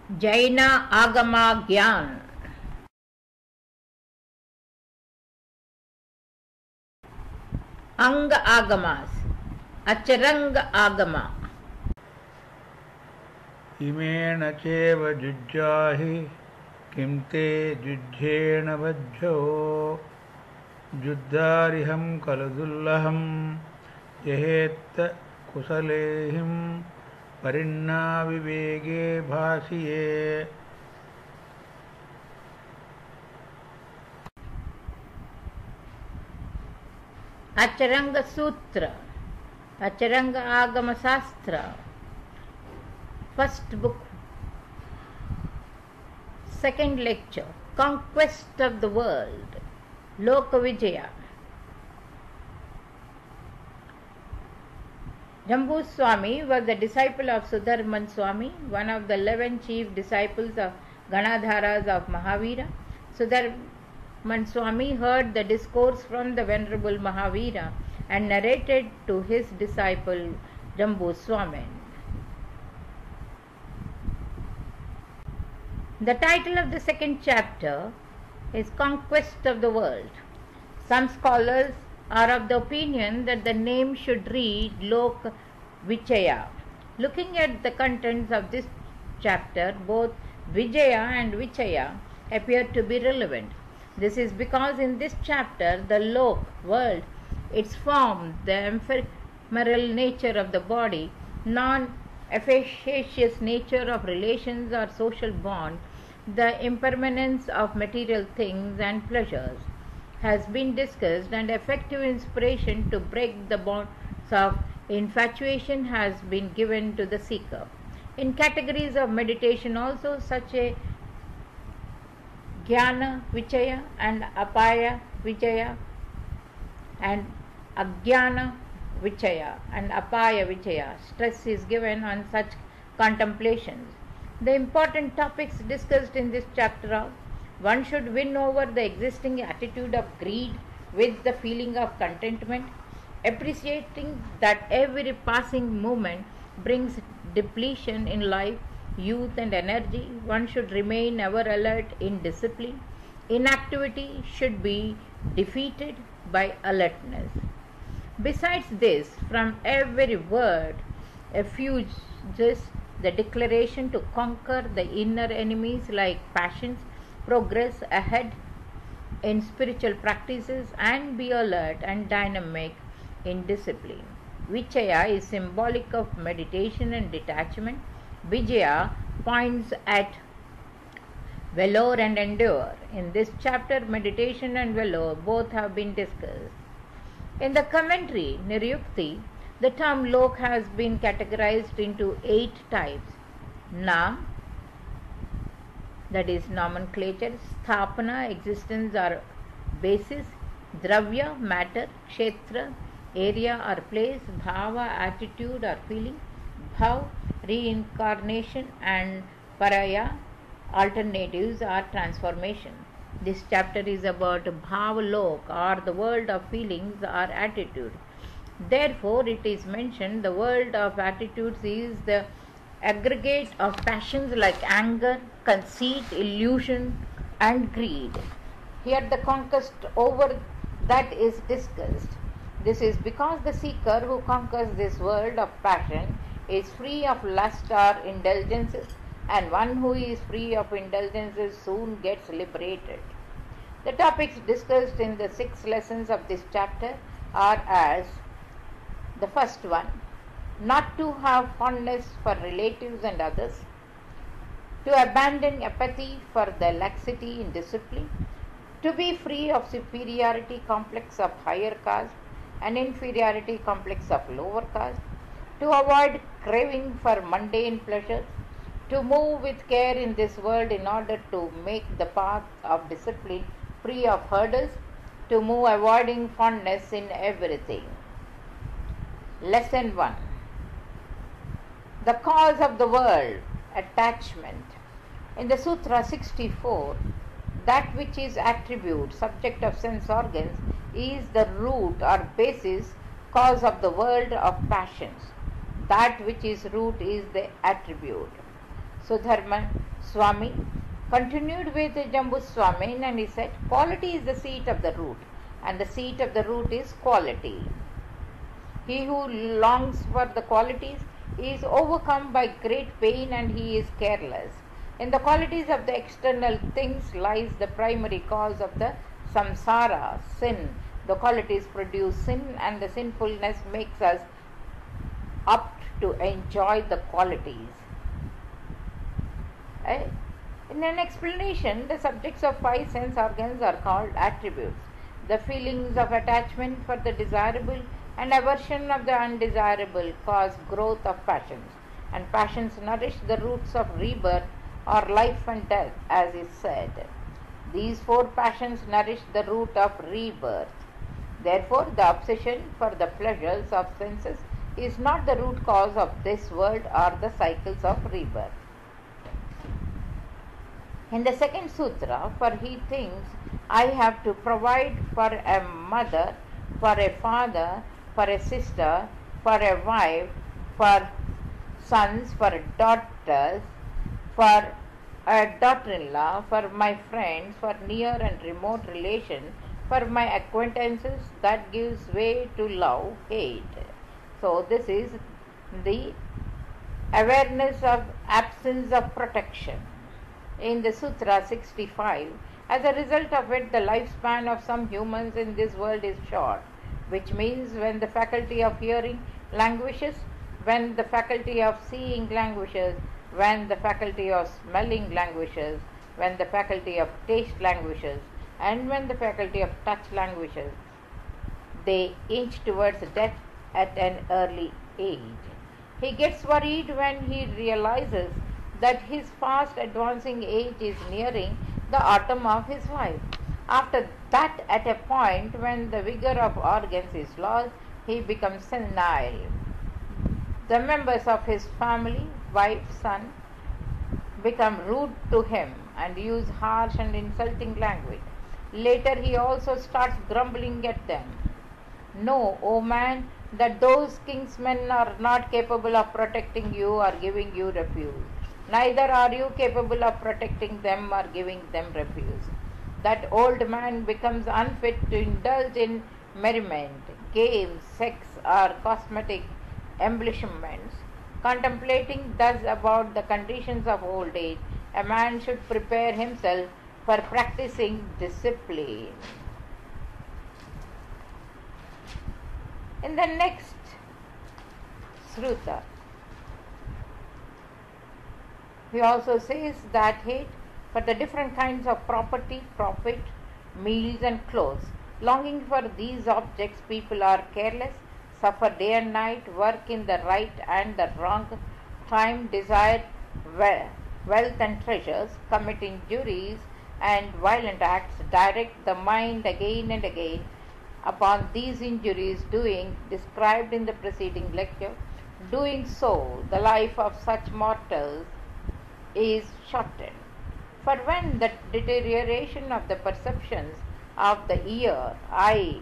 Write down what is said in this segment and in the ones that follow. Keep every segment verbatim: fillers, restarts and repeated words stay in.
Jaina Agama Gyan. Anga Agamas. Acharanga Agama. इमेण चेव जुज्जाहि किं ते जुज्झेण वज्झो जुद्धारिहं खलु दुर्लभं यहेत्त कुशलेहिं परिन्नाविवेगे भासिये. Acharanga Sutra. Acharanga Agama Sastra. First book, second lecture, Conquest of the World, Loka Vijaya. Jambu Swami was the disciple of Sudharman Swami, one of the eleven chief disciples of Ganadharas of Mahavira. Sudharman Swami heard the discourse from the Venerable Mahavira and narrated to his disciple Jambu Swami. The title of the second chapter is Conquest of the World. Some scholars are of the opinion that the name should read Lok Vichaya. Looking at the contents of this chapter, both Vijaya and Vichaya appear to be relevant. This is because in this chapter, the Lok, world, its form, the ephemeral nature of the body, non efficacious nature of relations or social bond, the impermanence of material things and pleasures has been discussed, and effective inspiration to break the bonds of infatuation has been given to the seeker. In categories of meditation also, such a Jnana Vichaya and Apaya Vichaya and Ajnana Vichaya and Apaya Vichaya, stress is given on such contemplations. The important topics discussed in this chapter are: one should win over the existing attitude of greed with the feeling of contentment, appreciating that every passing moment brings depletion in life, youth and energy. One should remain ever alert in discipline. Inactivity should be defeated by alertness. Besides this, from every word effuses the declaration to conquer the inner enemies like passions, progress ahead in spiritual practices, and be alert and dynamic in discipline. Vichaya is symbolic of meditation and detachment. Vijaya points at valor and endure. In this chapter, meditation and valor both have been discussed. In the commentary, Niryukti, the term Lok has been categorized into eight types. Nam, that is nomenclature; Sthapana, existence or basis; Dravya, matter; Kshetra, area or place; Bhava, attitude or feeling; Bhav, reincarnation; and Paraya, alternatives or transformation. This chapter is about Bhava Lok, or the world of feelings or attitude. Therefore, it is mentioned the world of attitudes is the aggregate of passions like anger, conceit, illusion, and greed. Here, the conquest over that is discussed. This is because the seeker who conquers this world of passion is free of lust or indulgences, and one who is free of indulgences soon gets liberated. The topics discussed in the six lessons of this chapter are as: the first one, not to have fondness for relatives and others; to abandon apathy for the laxity in discipline; to be free of superiority complex of higher caste and inferiority complex of lower caste; to avoid craving for mundane pleasures; to move with care in this world in order to make the path of discipline free of hurdles; to move avoiding fondness in everything. Lesson one. The cause of the world, attachment. In the Sutra sixty-four, that which is attribute, subject of sense organs, is the root or basis, cause of the world of passions. That which is root is the attribute. Sudharman Swami continued with Jambu Swami, and he said, quality is the seat of the root, and the seat of the root is quality. He who longs for the qualities is overcome by great pain, and he is careless. In the qualities of the external things lies the primary cause of the samsara, sin. The qualities produce sin, and the sinfulness makes us apt to enjoy the qualities. Eh? In an explanation, the subjects of five sense organs are called attributes. The feelings of attachment for the desirable and aversion of the undesirable cause growth of passions, and passions nourish the roots of rebirth or life and death, as is said. These four passions nourish the root of rebirth. Therefore, the obsession for the pleasures of senses is not the root cause of this world or the cycles of rebirth. In the second sutra, for he thinks, I have to provide for a mother, for a father, for a sister, for a wife, for sons, for daughters, for a daughter-in-law, for my friends, for near and remote relations, for my acquaintances, that gives way to love, hate. So this is the awareness of absence of protection. In the Sutra sixty-five, as a result of it, the lifespan of some humans in this world is short, which means when the faculty of hearing languishes, when the faculty of seeing languishes, when the faculty of smelling languishes, when the faculty of taste languishes, and when the faculty of touch languishes, they inch towards death at an early age. He gets worried when he realizes that his fast advancing age is nearing the autumn of his life. After that, at a point when the vigor of organs is lost, he becomes senile. The members of his family, wife, son, become rude to him and use harsh and insulting language. Later, he also starts grumbling at them. Know, O man, that those kinsmen are not capable of protecting you or giving you refuge. Neither are you capable of protecting them or giving them refuge. That old man becomes unfit to indulge in merriment, games, sex, or cosmetic embellishments. Contemplating thus about the conditions of old age, a man should prepare himself for practicing discipline. In the next Sruta, he also says that hate for the different kinds of property, profit, meals and clothes. Longing for these objects, people are careless, suffer day and night, work in the right and the wrong time, desire wealth and treasures, commit injuries and violent acts, direct the mind again and again upon these injuries, doing described in the preceding lecture. Doing so, the life of such mortals is shortened. For when the deterioration of the perceptions of the ear, eye,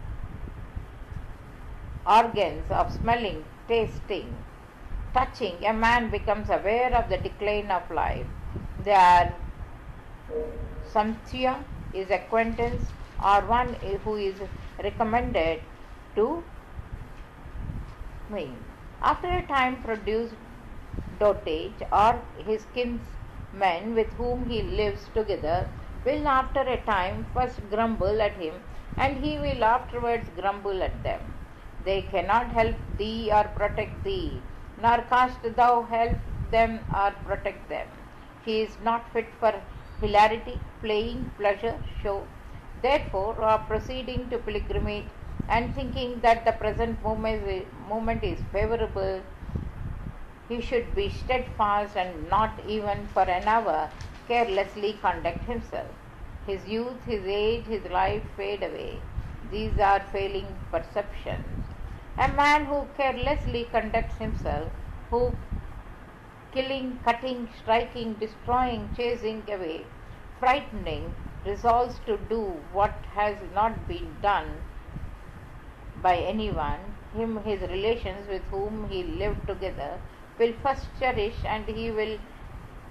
organs of smelling, tasting, touching, a man becomes aware of the decline of life. There samthya is acquaintance or one who is recommended to me. After a time produce dotage, or his kinsmen with whom he lives together will after a time first grumble at him, and he will afterwards grumble at them. They cannot help thee or protect thee, nor canst thou help them or protect them. He is not fit for hilarity, playing, pleasure, show. Therefore, uh, proceeding to pilgrimage and thinking that the present moment, moment is favorable, he should be steadfast and not even for an hour carelessly conduct himself. His youth, his age, his life fade away. These are failing perceptions. A man who carelessly conducts himself, who killing, cutting, striking, destroying, chasing away, frightening, resolves to do what has not been done by anyone, him, his relations with whom he lived together, will first cherish, and he will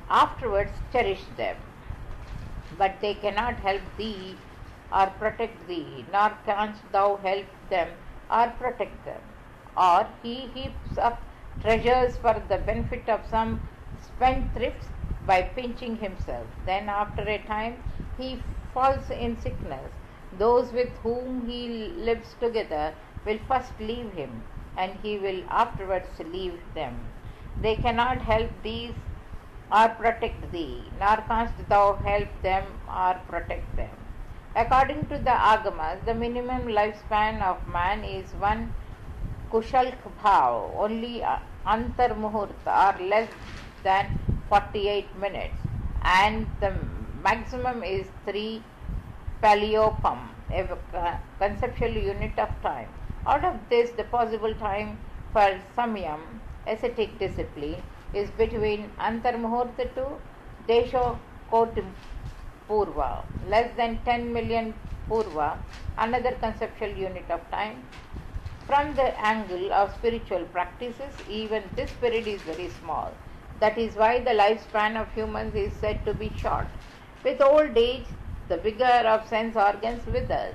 afterwards cherish them. But they cannot help thee or protect thee, nor canst thou help them or protect them. Or he heaps up treasures for the benefit of some spendthrifts by pinching himself. Then after a time he falls in sickness. Those with whom he lives together will first leave him, and he will afterwards leave them. They cannot help these or protect thee, nor canst thou help them or protect them. According to the Agamas, the minimum lifespan of man is one Kushalk Bhav, only Antar Muhurta, or less than forty-eight minutes, and the maximum is three Paliopam, a conceptual unit of time. Out of this, the possible time for Samyam, ascetic discipline, is between Antar Muhurta to Desho Koti Purva, less than ten million Purva, another conceptual unit of time. From the angle of spiritual practices, even this period is very small. That is why the lifespan of humans is said to be short. With old age, the vigor of sense organs withers.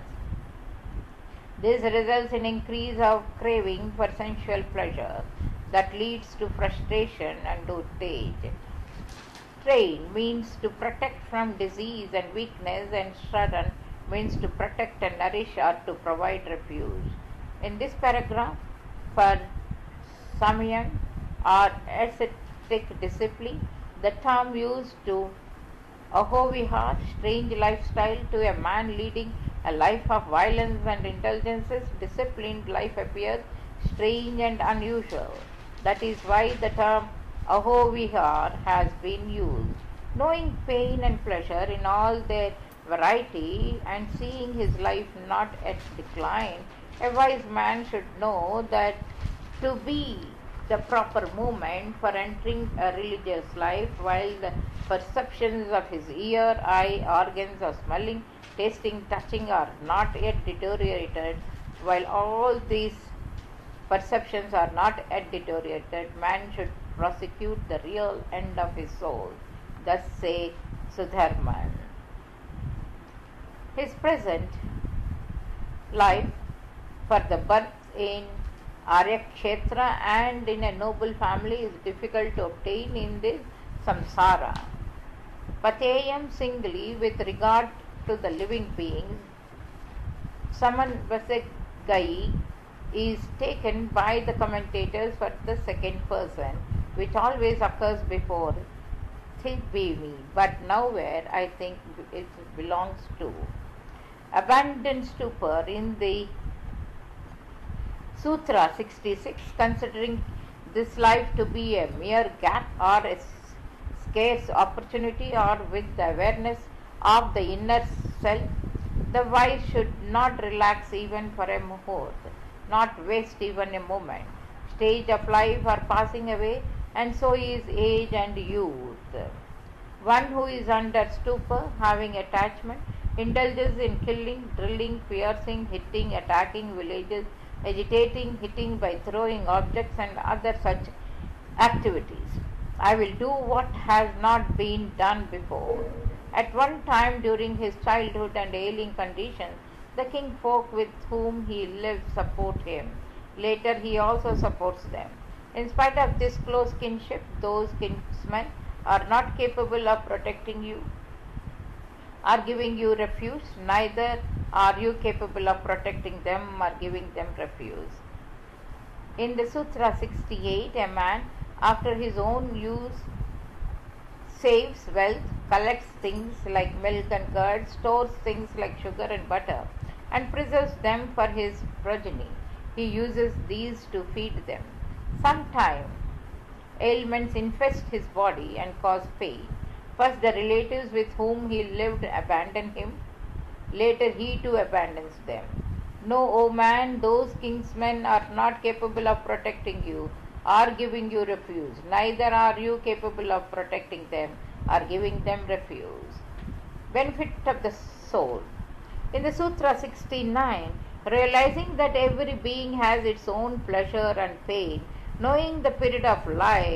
This results in increase of craving for sensual pleasure that leads to frustration and old age. Train means to protect from disease and weakness, and Shradan means to protect and nourish or to provide refuge. In this paragraph, for Samyam or ascetic discipline, the term used to Ahovihar, strange lifestyle, to a man leading a life of violence and indulgences, disciplined life appears strange and unusual. That is why the term Ahovihar has been used. Knowing pain and pleasure in all their variety and seeing his life not at decline, a wise man should know that to be the proper moment for entering a religious life, while the perceptions of his ear, eye, organs of smelling, tasting, touching are not yet deteriorated, while all these perceptions are not yet deteriorated, man should prosecute the real end of his soul. Thus say Sudharman. His present life, for the birth in Aryakshetra and in a noble family, is difficult to obtain in this samsara. Pateyam singly with regard to the living beings, Samanvasagai is taken by the commentators for the second person, which always occurs before Thibimi, but nowhere I think it belongs to. Abandoned stupor in the Sutra sixty-six, considering this life to be a mere gap or a scarce opportunity, or with the awareness of the inner self, the wise should not relax even for a muhurt, not waste even a moment. Stage of life are passing away, and so is age and youth. One who is under stupor, having attachment, indulges in killing, drilling, piercing, hitting, attacking villages, agitating, hitting by throwing objects, and other such activities. I will do what has not been done before. At one time during his childhood and ailing conditions, the king folk with whom he lived support him. Later he also supports them. In spite of this close kinship, those kinsmen are not capable of protecting you or giving you refuge, neither are you capable of protecting them or giving them refuge. In the Sutra sixty-eight, a man, after his own use, saves wealth, collects things like milk and curd, stores things like sugar and butter, and preserves them for his progeny. He uses these to feed them. Sometimes ailments infest his body and cause pain. First, the relatives with whom he lived abandon him. Later, he too abandons them. No, O man, those kinsmen are not capable of protecting you or giving you refuge. Neither are you capable of protecting them or giving them refuge. Benefit of the soul. In the Sutra sixty-nine, realizing that every being has its own pleasure and pain, knowing the period of life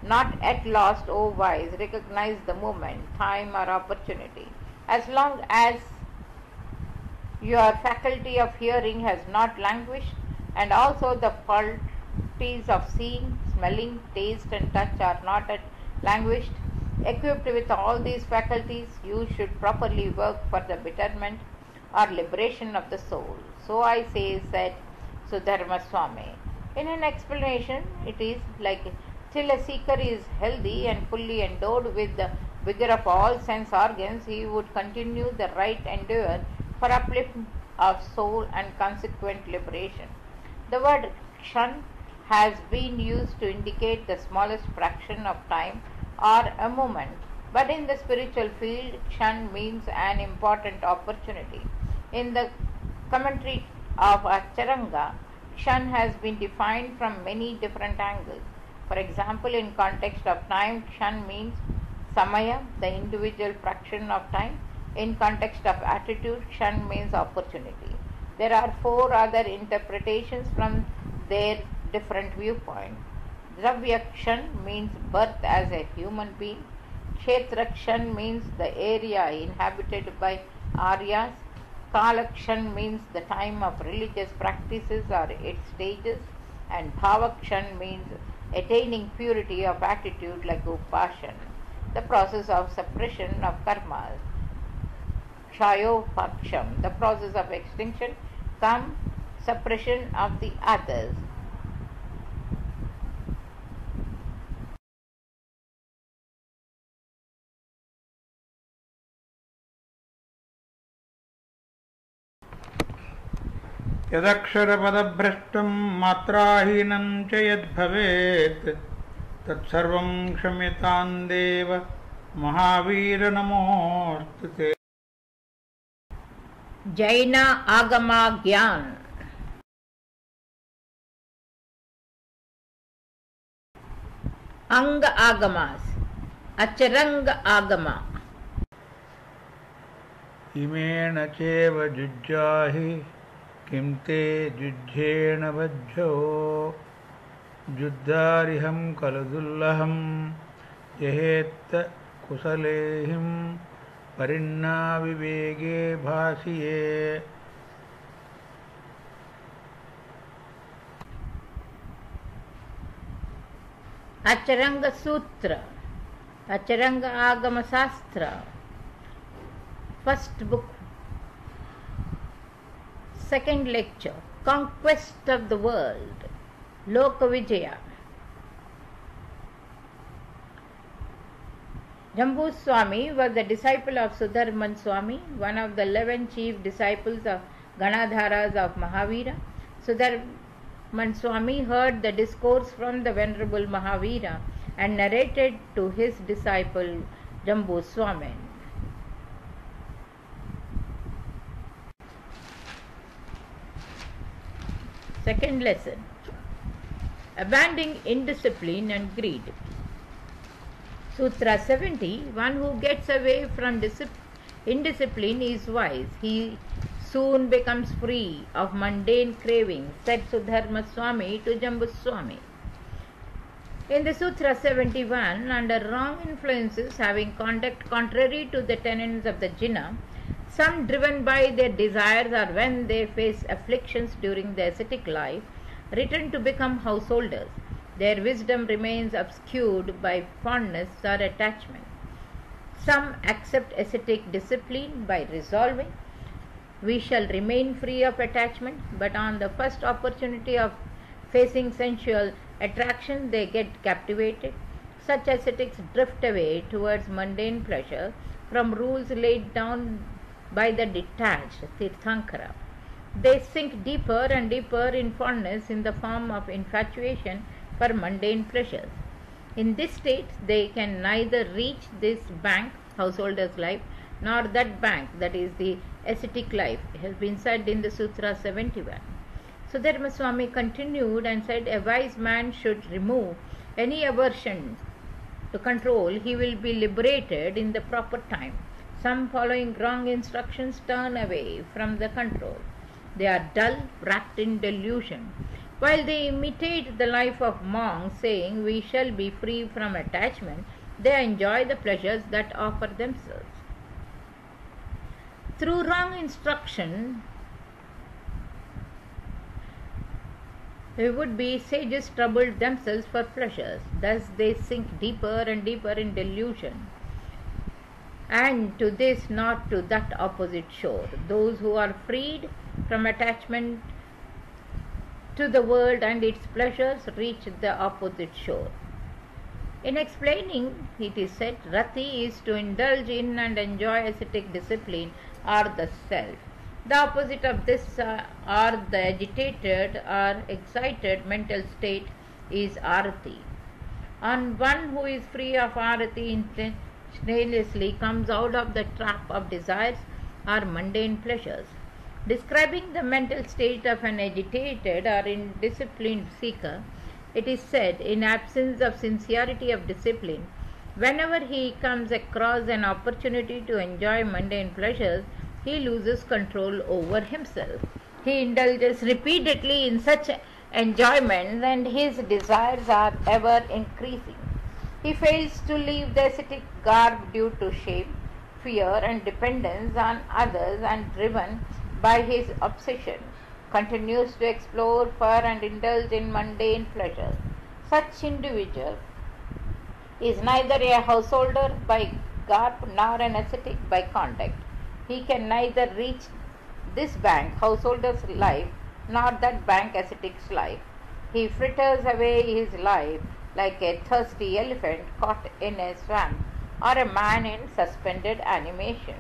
Not at lost, O wise, recognize the moment, time, or opportunity. As long as your faculty of hearing has not languished, and also the faculties of seeing, smelling, taste, and touch are not at languished, equipped with all these faculties, you should properly work for the betterment or liberation of the soul. So I say, said Sudharma Swami. In an explanation, it is like till a seeker is healthy and fully endowed with the vigor of all sense organs, he would continue the right endeavor for upliftment of soul and consequent liberation. The word kshan has been used to indicate the smallest fraction of time or a moment, but in the spiritual field, kshan means an important opportunity. In the commentary of Acharanga, kshan has been defined from many different angles. For example, in context of time, kshan means samaya, the individual fraction of time. In context of attitude, kshan means opportunity. There are four other interpretations from their different viewpoints. Dravya kshan means birth as a human being. Kshetra kshan means the area inhabited by Aryas. Kala kshan means the time of religious practices or its stages. And bhava kshan means attaining purity of attitude like upasana, the process of suppression of karmas. Kshayopaksham, the process of extinction, come suppression of the others. यदक्षरपदभ्रष्टं मात्राहीनं च यद्भवेत् तत्सर्वं क्षम्यतां देव महावीर नमोऽस्तु ते। Jaina Agama Gyan. Anga Agamas, Acharanga Agama. इमेण चैव जुज्जाहि किं ते जुज्झेण वज्झो जुद्धारिहं खलु दुर्लभं यहेत्त कुशलेहिं परिन्नाविवेगे भासिये। Acharanga Sutra, Acharanga Agama Sastra, first book, second lecture, Conquest of the World, Loka Vijaya. Jambu Swami was the disciple of Sudharman Swami, one of the eleven chief disciples of Ganadharas of Mahavira. Sudharman Swami heard the discourse from the Venerable Mahavira and narrated to his disciple Jambu Swami. Second lesson, abandoning indiscipline and greed. Sutra seventy, one who gets away from indiscipline is wise. He soon becomes free of mundane cravings, said Sudharma Swami to Jambu Swami. In the Sutra seventy-one, under wrong influences having conduct contrary to the tenets of the jina, some driven by their desires or when they face afflictions during their ascetic life, return to become householders. Their wisdom remains obscured by fondness or attachment. Some accept ascetic discipline by resolving, we shall remain free of attachment, but on the first opportunity of facing sensual attraction, they get captivated. Such ascetics drift away towards mundane pleasure from rules laid down by the detached Tirthankara. They sink deeper and deeper in fondness in the form of infatuation for mundane pleasures. In this state, they can neither reach this bank, householder's life, nor that bank, that is the ascetic life. It has been said in the Sutra seventy-one. Sudharma Swami continued and said, a wise man should remove any aversion to control. He will be liberated in the proper time. Some, following wrong instructions, turn away from the control. They are dull, wrapped in delusion. While they imitate the life of monks, saying we shall be free from attachment, they enjoy the pleasures that offer themselves. Through wrong instruction, would-be sages troubled themselves for pleasures. Thus they sink deeper and deeper in delusion, and to this not to that opposite shore. Those who are freed from attachment to the world and its pleasures reach the opposite shore. In explaining, it is said, Rati is to indulge in and enjoy ascetic discipline or the self. The opposite of this uh, or the agitated or excited mental state is arati. And one who is free of arati instantaneously comes out of the trap of desires or mundane pleasures. Describing the mental state of an agitated or indisciplined seeker, it is said, in absence of sincerity of discipline, whenever he comes across an opportunity to enjoy mundane pleasures, he loses control over himself. He indulges repeatedly in such enjoyments and his desires are ever increasing. He fails to leave the ascetic garb due to shame, fear and dependence on others, and driven by his obsession, continues to explore for and indulge in mundane pleasures. Such individual is neither a householder by garb nor an ascetic by conduct. He can neither reach this bank householder's life nor that bank ascetic's life. He fritters away his life like a thirsty elephant caught in a swamp or a man in suspended animation.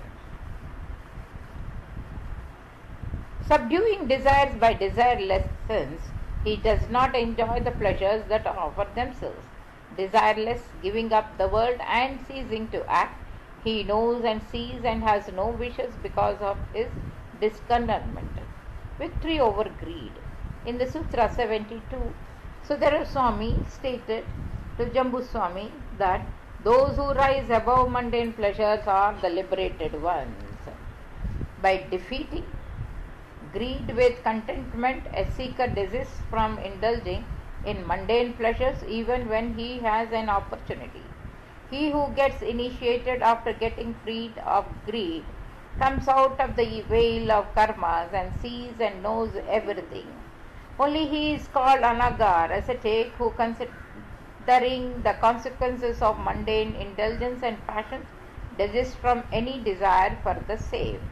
Subduing desires by desirelessness, he does not enjoy the pleasures that offer themselves. Desireless, giving up the world and ceasing to act, he knows and sees and has no wishes because of his discontentment. Victory over greed. In the Sutra seventy-two, Sudhara Swami stated to Jambu Swami that those who rise above mundane pleasures are the liberated ones. By defeating greed with contentment, a seeker desists from indulging in mundane pleasures even when he has an opportunity. He who gets initiated after getting freed of greed comes out of the veil of karmas and sees and knows everything. Only he is called anagar, ascetic, who, considering the consequences of mundane indulgence and passions, desists from any desire for the same.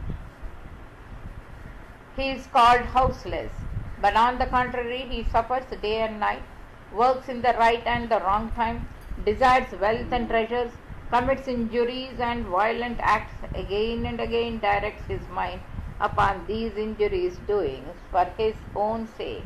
He is called houseless, but on the contrary, he suffers day and night, works in the right and the wrong time, desires wealth and treasures, commits injuries and violent acts, again and again directs his mind upon these injurious doings for his own sake,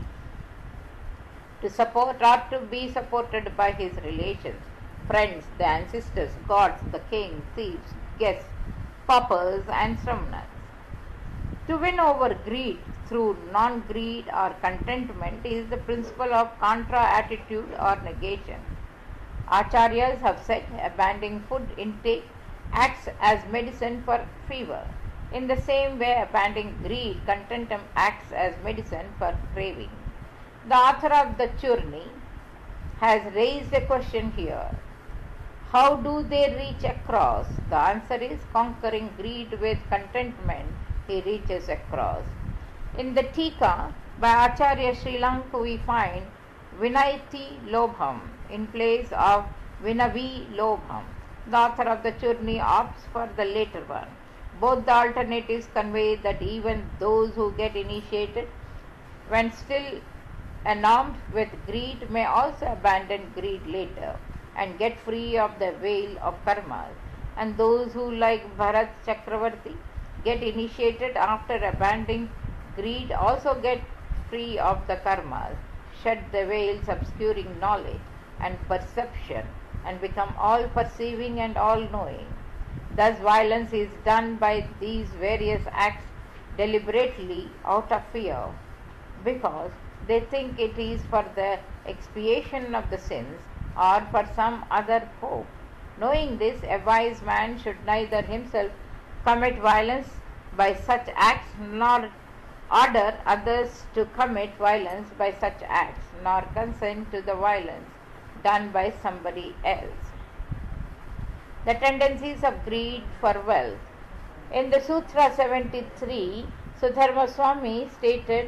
to support or to be supported by his relations, friends, the ancestors, gods, the king, thieves, guests, paupers and sramnas. To win over greed through non-greed or contentment is the principle of contra-attitude or negation. Acharyas have said abandoning food intake acts as medicine for fever. In the same way, abandoning greed, contentum acts as medicine for craving. The author of the Churni has raised a question here. How do they reach across? The answer is conquering greed with contentment, he reaches across. In the Tika by Acharya Srilanka we find Vinayati Lobham in place of Vinavi Lobham. The author of the Churni opts for the later one. Both the alternatives convey that even those who get initiated when still enamored with greed may also abandon greed later and get free of the veil of karmas, and those who, like Bharat Chakravarti, get initiated after abandoning greed also get free of the karmas, shed the veils obscuring knowledge and perception, and become all perceiving and all knowing. Thus violence is done by these various acts deliberately out of fear, because they think it is for the expiation of the sins or for some other hope. Knowing this, a wise man should neither himself commit violence by such acts nor order others to commit violence by such acts, nor consent to the violence done by somebody else. The tendencies of greed for wealth. In the Sutra seventy-three, Sudharma Swami stated,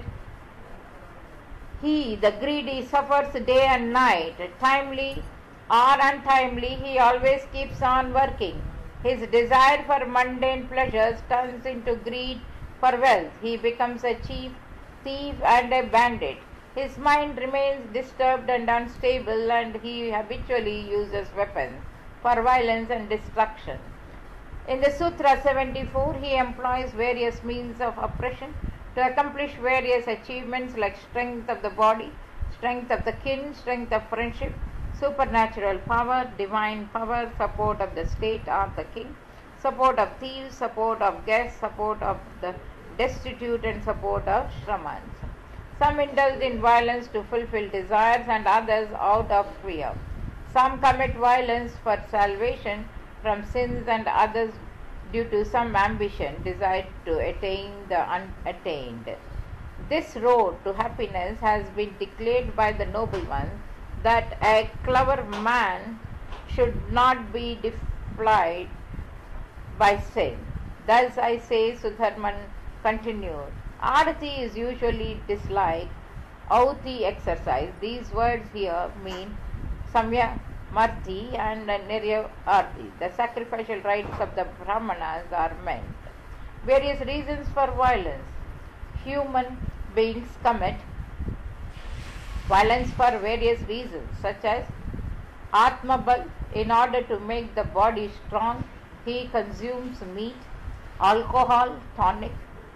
he, the greedy, suffers day and night. Timely or untimely, he always keeps on working. His desire for mundane pleasures turns into greed for wealth. He becomes a chief thief and a bandit. His mind remains disturbed and unstable, and he habitually uses weapons for violence and destruction. In the Sutra seventy-four, he employs various means of oppression to accomplish various achievements like strength of the body, strength of the kin, strength of friendship, supernatural power, divine power, support of the state or the king, support of thieves, support of guests, support of the destitute, and support of shramans. Some indulge in violence to fulfill desires, and others out of fear. Some commit violence for salvation from sins, and others due to some ambition, desire to attain the unattained. This road to happiness has been declared by the noble ones, that a clever man should not be defiled by sin. Thus I say, Sudharman continued, Arati is usually disliked, Auti exercise. These words here mean Samya Marti and Nirya Arti. The sacrificial rites of the Brahmanas are meant. Various reasons for violence. Human beings commit violence for various reasons, such as Atmabal. In order to make the body strong, he consumes meat, alcohol, tonic.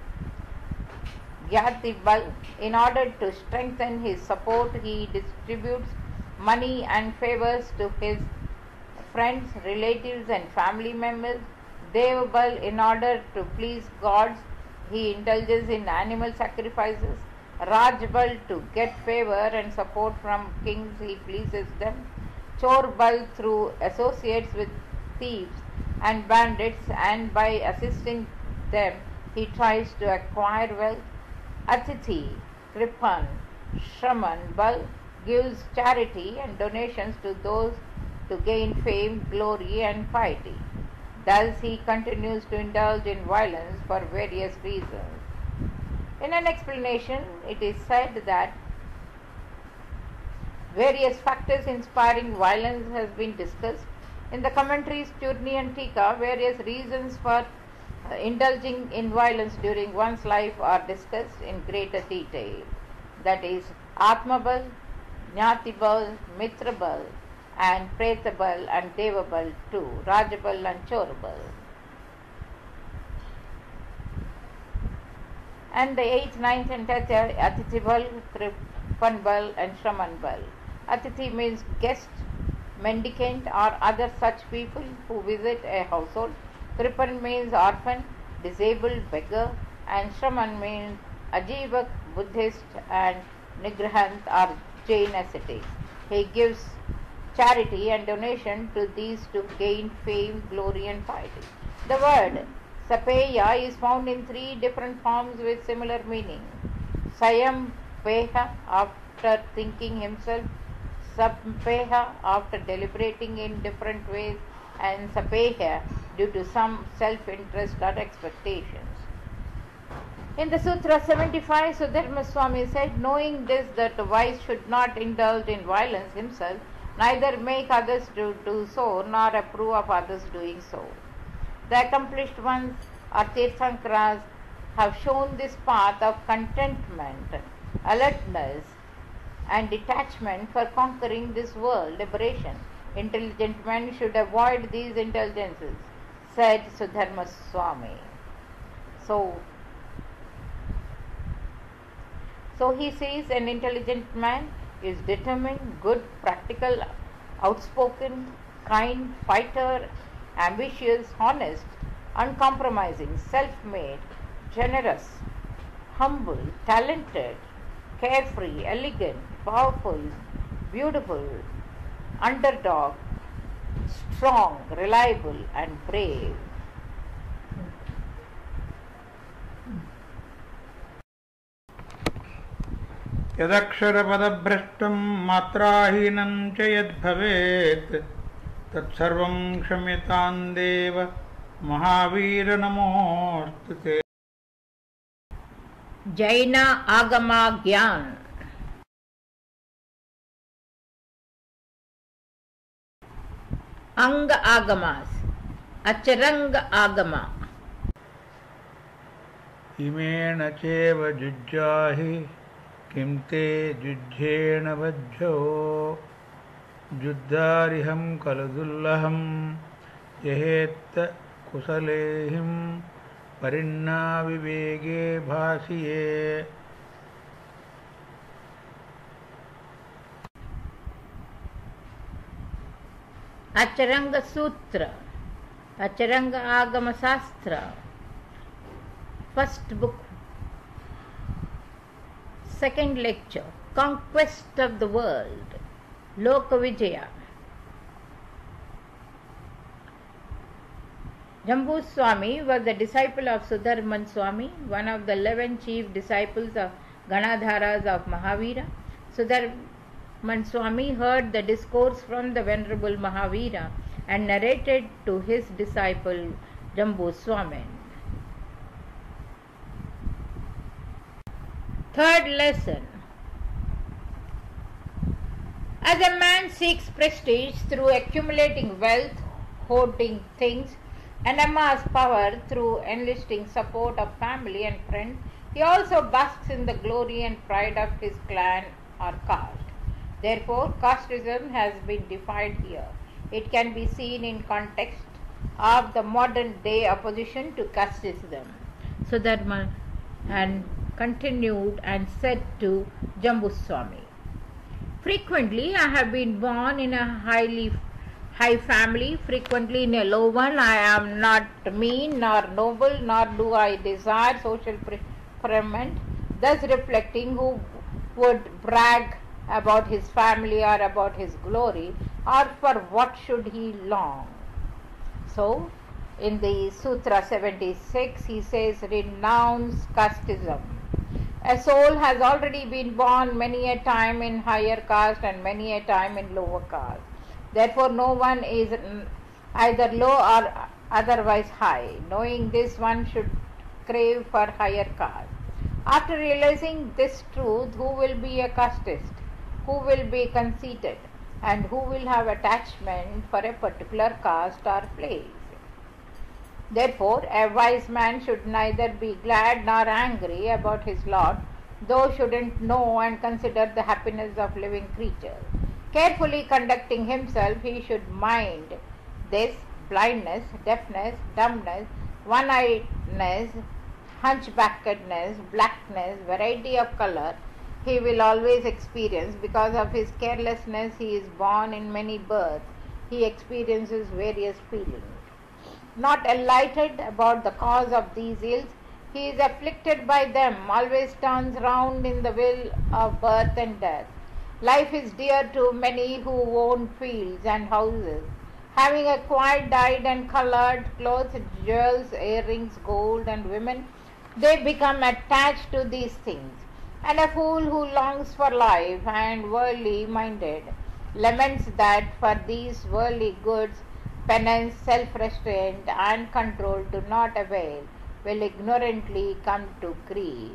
Gyatibal. In order to strengthen his support, he distributes money and favors to his friends, relatives, and family members. Devabal. In order to please gods, he indulges in animal sacrifices. Rajbal. To get favor and support from kings, he pleases them. Chorbal. Through associates with thieves and bandits, and by assisting them, he tries to acquire wealth. Atithi, Kripan, Shraman Bal gives charity and donations to those to gain fame, glory, and piety. Thus he continues to indulge in violence for various reasons. In an explanation, it is said that various factors inspiring violence has been discussed. In the commentaries Churni and Tika, various reasons for uh, indulging in violence during one's life are discussed in greater detail. That is, Atmabal, Jnatibal, Mitrabal, and Pretabal and Devabal too, Rajabal and Chorbal. And the eighth, ninth, and tenth are Atithibal, Kripanbal, and Shramanbal. Atithi means guest, mendicant, or other such people who visit a household. Kripan means orphan, disabled, beggar, and Shraman means Ajivak, Buddhist, and Nigrahant or Jain ascetics. He gives charity and donation to these to gain fame, glory, and piety. The word Sapeya is found in three different forms with similar meaning. Sayam Peha, after thinking himself, Sampeha, after deliberating in different ways, and Sapeha, due to some self-interest or expectations. In the Sutra seventy-five, Sudharma Swami said, knowing this, that the wise should not indulge in violence himself, neither make others to do so, nor approve of others doing so. The accomplished ones, or Tirthankaras, have shown this path of contentment, alertness, and detachment for conquering this world, liberation. Intelligent men should avoid these indulgences, said Sudharma Swami. So, so he says an intelligent man is determined, good, practical, outspoken, kind, fighter, ambitious, honest, uncompromising, self-made, generous, humble, talented, carefree, elegant, powerful, beautiful, underdog, strong, reliable, and brave. यदक्षरपदभ्रष्टं मात्राहीनं च यद्भवेत् तत्सर्वं क्षम्यतां देव महावीर नमोऽस्तु ते। जैन आगमा ज्ञान। अंग आगमास, अचरंग आगमा। इमेण चैव जुज्जाहि किं ते जुज्झेण वज्झो जुद्धारिहं खलु दुर्लभं यहेत्त कुशलेहिं परिन्नाविवेगे भासिये। अचरंग सूत्र, Acharang Agam Shastra, first book, second lecture, Conquest of the World, Lokavijaya. Jambu Swami was the disciple of Sudharman Swami, one of the eleven chief disciples of Ganadharas of Mahavira. Sudharman Swami heard the discourse from the Venerable Mahavira and narrated to his disciple Jambu Swami. Third lesson. As a man seeks prestige through accumulating wealth, hoarding things, and amass power through enlisting support of family and friends, he also basks in the glory and pride of his clan or caste. Therefore, casteism has been defined here. It can be seen in context of the modern day opposition to casteism. So that man and continued and said to Jambu Swami, frequently I have been born in a highly high family, frequently in a low one. I am not mean nor noble, nor do I desire social preferment, thus reflecting who would brag about his family or about his glory, or for what should he long. So, in the Sutra seventy-six, he says, renounce casteism. A soul has already been born many a time in higher caste and many a time in lower caste. Therefore, no one is either low or otherwise high. Knowing this, one should crave for higher caste. After realizing this truth, who will be a casteist? Who will be conceited? And who will have attachment for a particular caste or place? Therefore, a wise man should neither be glad nor angry about his lot, though shouldn't know and consider the happiness of living creatures. Carefully conducting himself, he should mind this blindness, deafness, dumbness, one-eyedness, hunchbackedness, blackness, variety of color he will always experience. Because of his carelessness, he is born in many births. He experiences various feelings. Not enlightened about the cause of these ills, he is afflicted by them, always turns round in the wheel of birth and death. Life is dear to many who own fields and houses. Having acquired dyed and colored clothes, jewels, earrings, gold, and women, they become attached to these things. And a fool who longs for life and worldly minded laments that for these worldly goods penance, self-restraint, and control do not avail, will ignorantly come to grief.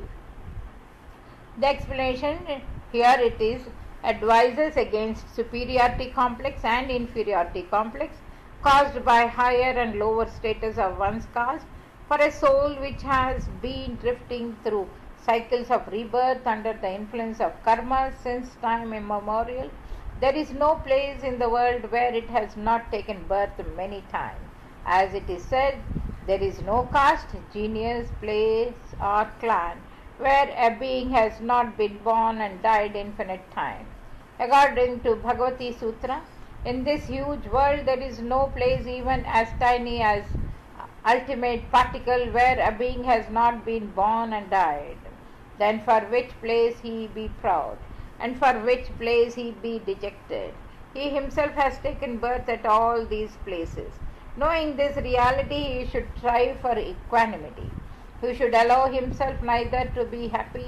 The explanation here it is advises against superiority complex and inferiority complex caused by higher and lower status of one's caste. For a soul which has been drifting through cycles of rebirth under the influence of karma since time immemorial, there is no place in the world where it has not taken birth many times. As it is said, there is no caste, genius, place, or clan where a being has not been born and died infinite times. According to Bhagavati Sutra, in this huge world there is no place even as tiny as ultimate particle where a being has not been born and died. Then for which place he be proud, and for which place he be dejected? He himself has taken birth at all these places. Knowing this reality, he should strive for equanimity. He should allow himself neither to be happy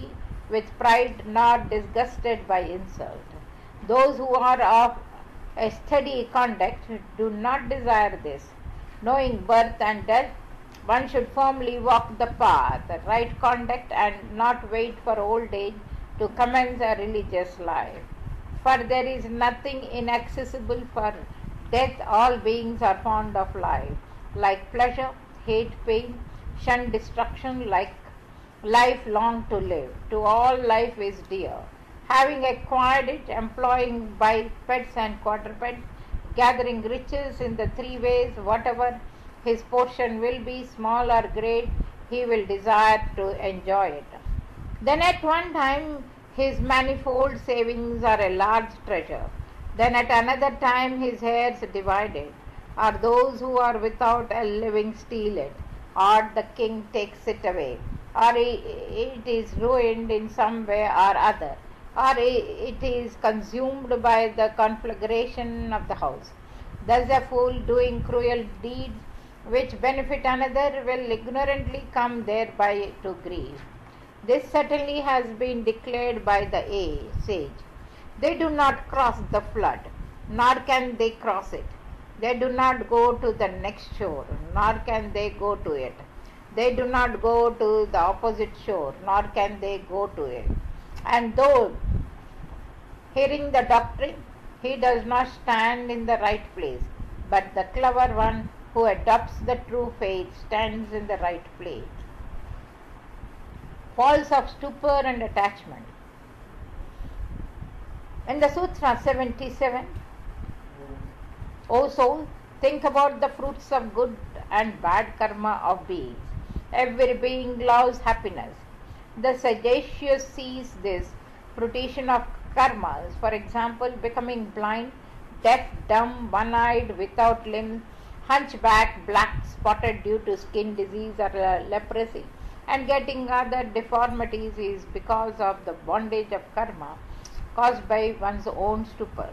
with pride, not disgusted by insult. Those who are of a steady conduct do not desire this. Knowing birth and death, one should firmly walk the path, right conduct, and not wait for old age to commence a religious life. For there is nothing inaccessible for death. All beings are fond of life, like pleasure, hate pain, shun destruction, like life long to live. To all life is dear. Having acquired it, employing by pets and quadrupeds, gathering riches in the three ways, whatever his portion will be, small or great, he will desire to enjoy it. Then at one time his manifold savings are a large treasure. Then at another time his heirs divided, or those who are without a living steal it, or the king takes it away, or it is ruined in some way or other, or it is consumed by the conflagration of the house. Thus a fool doing cruel deeds which benefit another will ignorantly come thereby to grief. This certainly has been declared by the sage. They do not cross the flood, nor can they cross it. They do not go to the next shore, nor can they go to it. They do not go to the opposite shore, nor can they go to it. And though hearing the doctrine, he does not stand in the right place, but the clever one who adopts the true faith stands in the right place. Falls of stupor and attachment. In the Sutra seventy-seven, O soul, think about the fruits of good and bad karma of beings. Every being loves happiness. The sagacious sees this fruition of karmas, for example, becoming blind, deaf, dumb, one-eyed, without limbs, hunchback, black spotted due to skin disease or leprosy, and getting other deformities is because of the bondage of karma caused by one's own stupor.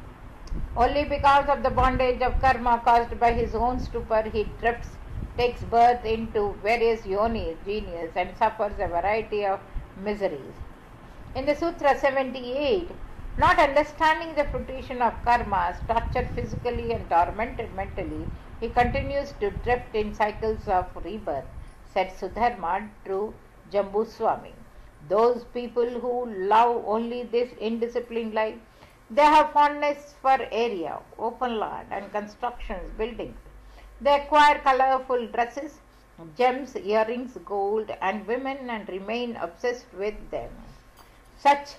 Only because of the bondage of karma caused by his own stupor, he drifts, takes birth into various yonis, genius, and suffers a variety of miseries. In the Sutra seventy-eight, not understanding the fruition of karma, tortured physically and tormented mentally, he continues to drift in cycles of rebirth, said Sudharma to Jambuswami. Those people who love only this indisciplined life, they have fondness for area, open land, and constructions, buildings. They acquire colorful dresses, gems, earrings, gold, and women, and remain obsessed with them. Such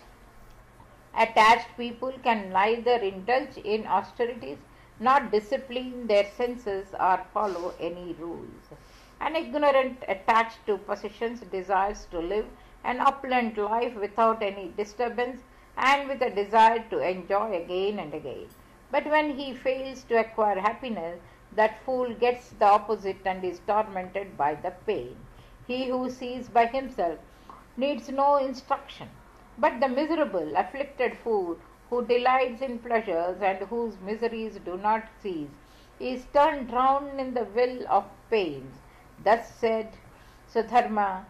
attached people can neither indulge in austerities nor discipline their senses or follow any rules. An ignorant attached to possessions desires to live an opulent life without any disturbance and with a desire to enjoy again and again. But when he fails to acquire happiness, that fool gets the opposite and is tormented by the pain. He who sees by himself needs no instruction. But the miserable, afflicted fool who delights in pleasures and whose miseries do not cease is turned round in the will of pains. Thus said Sudharma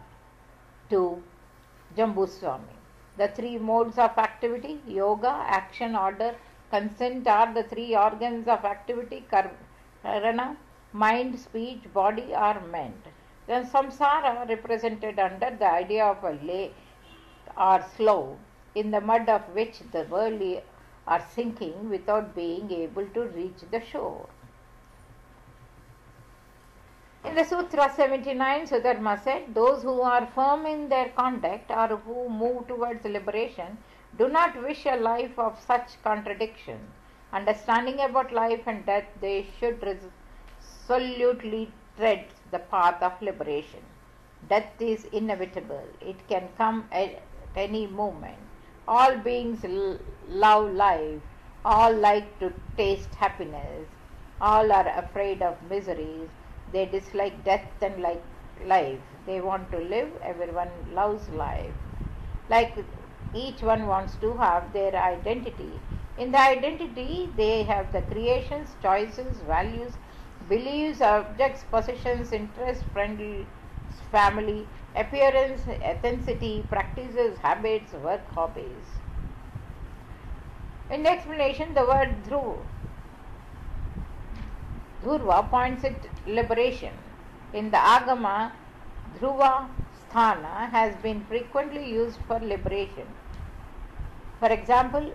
to Jambuswami. The three modes of activity, yoga, action, order, consent, are the three organs of activity, karana, mind, speech, body, are meant. Then samsara, represented under the idea of a lake or slough, in the mud of which the worldly are sinking without being able to reach the shore. In the Sutra seventy-nine, Sudharma said, those who are firm in their conduct or who move towards liberation do not wish a life of such contradictions. Understanding about life and death, they should resolutely tread the path of liberation. Death is inevitable. It can come at any moment. All beings love life. All like to taste happiness. All are afraid of miseries. They dislike death and like life. They want to live. Everyone loves life. Like each one wants to have their identity. In the identity, they have the creations, choices, values, beliefs, objects, possessions, interests, friends, family, appearance, ethnicity, practices, habits, work, hobbies. In the explanation, the word dhruv, dhurva points at liberation. In the Agama, dhruva sthana has been frequently used for liberation. For example,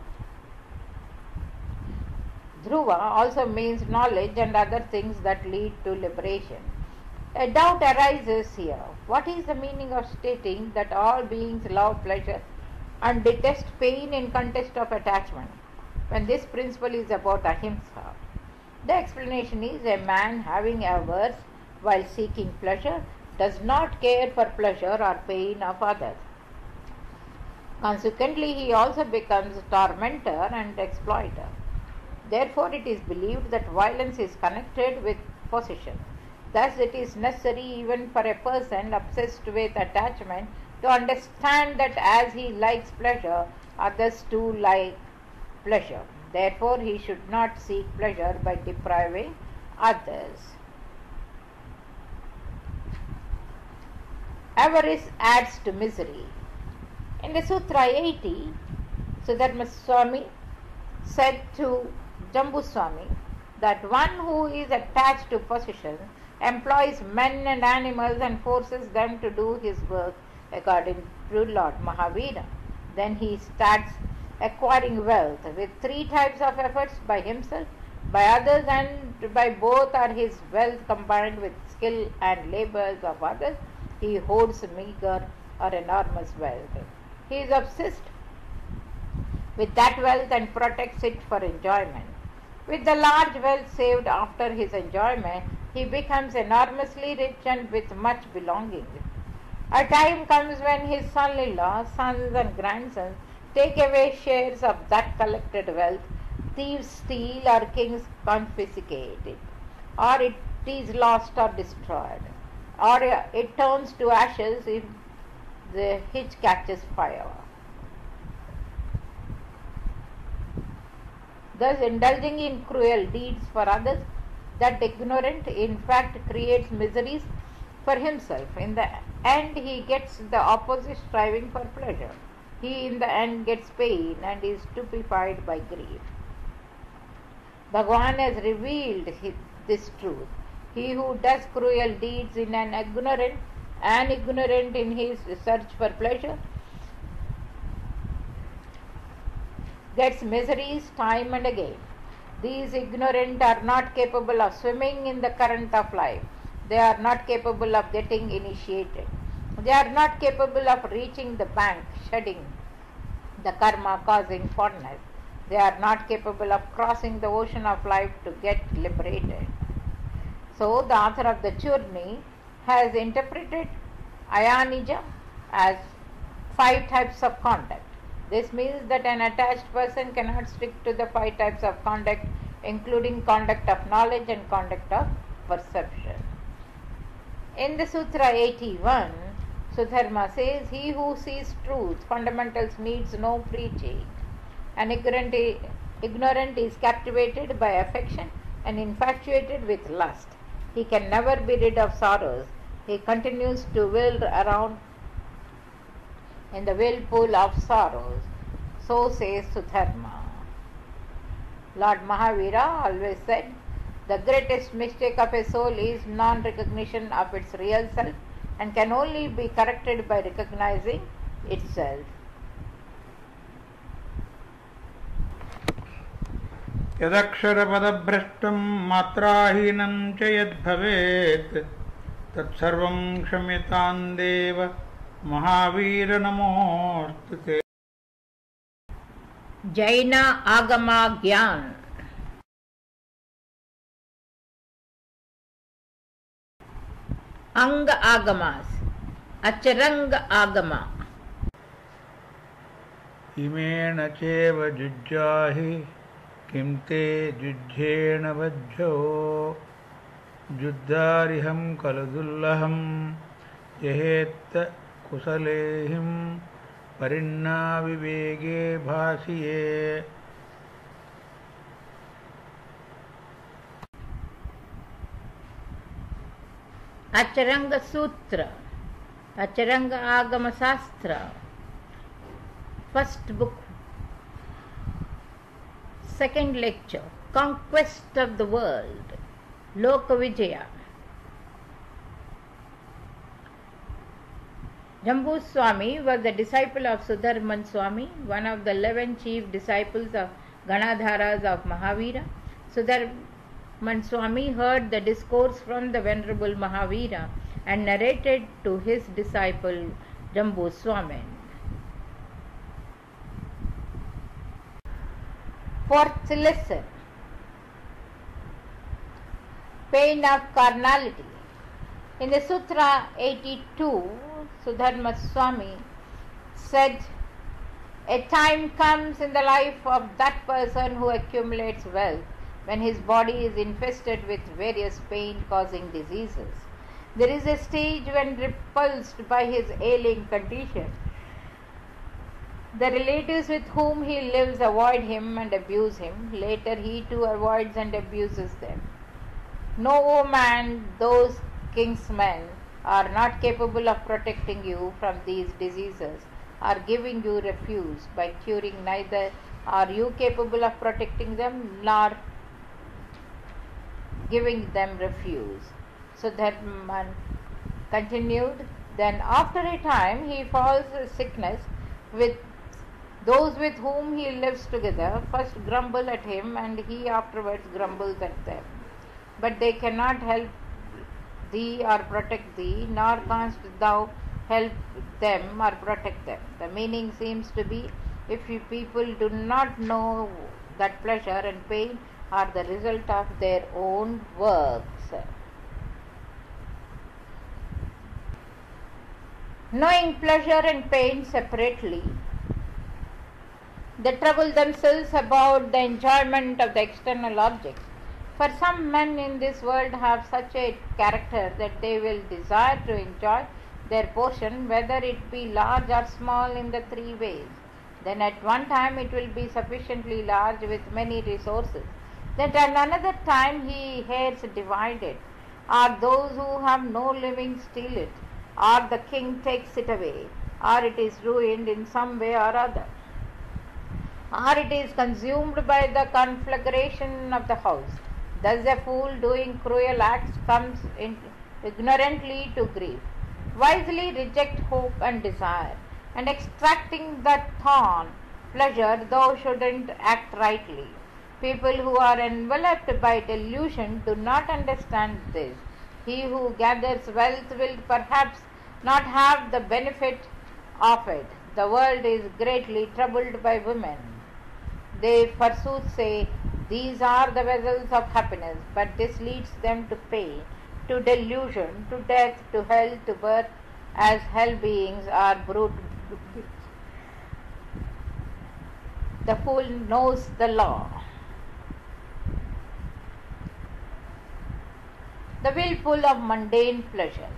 dhruva also means knowledge and other things that lead to liberation. A doubt arises here. What is the meaning of stating that all beings love pleasure and detest pain in context of attachment, when this principle is about ahimsa? The explanation is a man having averse while seeking pleasure does not care for pleasure or pain of others. Consequently, he also becomes tormentor and exploiter. Therefore, it is believed that violence is connected with possession. Thus, it is necessary even for a person obsessed with attachment to understand that as he likes pleasure, others too like pleasure. Therefore, he should not seek pleasure by depriving others. Avarice adds to misery. In the Sutra eighty, Sudharma Swami said to Jambu Swami that one who is attached to possession employs men and animals and forces them to do his work according to Lord Mahavira. Then he starts acquiring wealth with three types of efforts: by himself, by others, and by both, or his wealth combined with skill and labors of others. He hoards meager or enormous wealth. He is obsessed with that wealth and protects it for enjoyment. With the large wealth saved after his enjoyment, he becomes enormously rich and with much belongings. A time comes when his son-in-law, sons and grandsons take away shares of that collected wealth. Thieves steal or kings confiscate it, or it is lost or destroyed, or it turns to ashes if the hitch catches fire. Thus, indulging in cruel deeds for others, that ignorant in fact creates miseries for himself. In the end, he gets the opposite, striving for pleasure. He in the end gets pain and is stupefied by grief. Bhagavan has revealed his, this truth. He who does cruel deeds in an ignorant and ignorant in his search for pleasure gets miseries time and again. These ignorant are not capable of swimming in the current of life. They are not capable of getting initiated. They are not capable of reaching the bank, shedding the karma causing fondness. They are not capable of crossing the ocean of life to get liberated. So, the author of the journey has interpreted ayanija as five types of conduct. This means that an attached person cannot stick to the five types of conduct, including conduct of knowledge and conduct of perception. In the Sutra eighty-one, Sudharma says, he who sees truth, fundamentals, needs no preaching. An ignorant, ignorant is captivated by affection and infatuated with lust. He can never be rid of sorrows. He continues to whirl around in the whirlpool of sorrows. So says Sudharma. Lord Mahavira always said, the greatest mistake of a soul is non-recognition of its real self and can only be corrected by recognizing itself. यदक्षरपदभ्रष्टं मात्राहीनं च यद्भवेत् तत्सर्वं क्षम्यतां देव महावीर नमोऽस्तु ते। Jaina Agama Gyan. Anga Agamas, Acharanga Agama. इमेण चैव जुज्जाहि किं ते जुज्झेण वज्झो जुद्धारिहं खलु दुर्लभं यहेत्त कुशलेहिं परिण्णाविवेगे भासिये। Acharanga Sutra. Acharanga Agama Sastra, first book, second lecture, Conquest of the World, Loka Vijaya. Jambu Swami was the disciple of Sudharman Swami, one of the eleven chief disciples of Ganadharas of Mahavira. Sudharman Swami heard the discourse from the Venerable Mahavira and narrated to his disciple Jambu Swami. Fourth lesson, Pain of Carnality. In the Sutra eighty-two, Sudharma Swami said, a time comes in the life of that person who accumulates wealth when his body is infested with various pain-causing diseases. There is a stage when, repulsed by his ailing condition, the relatives with whom he lives avoid him and abuse him. Later he too avoids and abuses them. Know, O man, those kinsmen are not capable of protecting you from these diseases, or giving you refuge by curing. Neither are you capable of protecting them nor giving them refuge. So that man continued. Then after a time he falls sickness with those with whom he lives together. First grumble at him, and he afterwards grumbles at them. But they cannot help thee or protect thee, nor canst thou help them or protect them. The meaning seems to be, if you people do not know that pleasure and pain are the result of their own works. Knowing pleasure and pain separately, they trouble themselves about the enjoyment of the external objects. For some men in this world have such a character that they will desire to enjoy their portion, whether it be large or small, in the three ways. Then at one time it will be sufficiently large with many resources. Then at another time he hates divided, or those who have no living steal it, or the king takes it away, or it is ruined in some way or other, or it is consumed by the conflagration of the house. Thus a fool doing cruel acts comes in ignorantly to grief. Wisely reject hope and desire, and extracting that thorn, pleasure, thou shouldn't act rightly. People who are enveloped by delusion do not understand this. He who gathers wealth will perhaps not have the benefit of it. The world is greatly troubled by women. They forsooth say, these are the vessels of happiness, but this leads them to pain, to delusion, to death, to hell, to birth as hell beings or brute. The fool knows the law. The willful of mundane pleasures.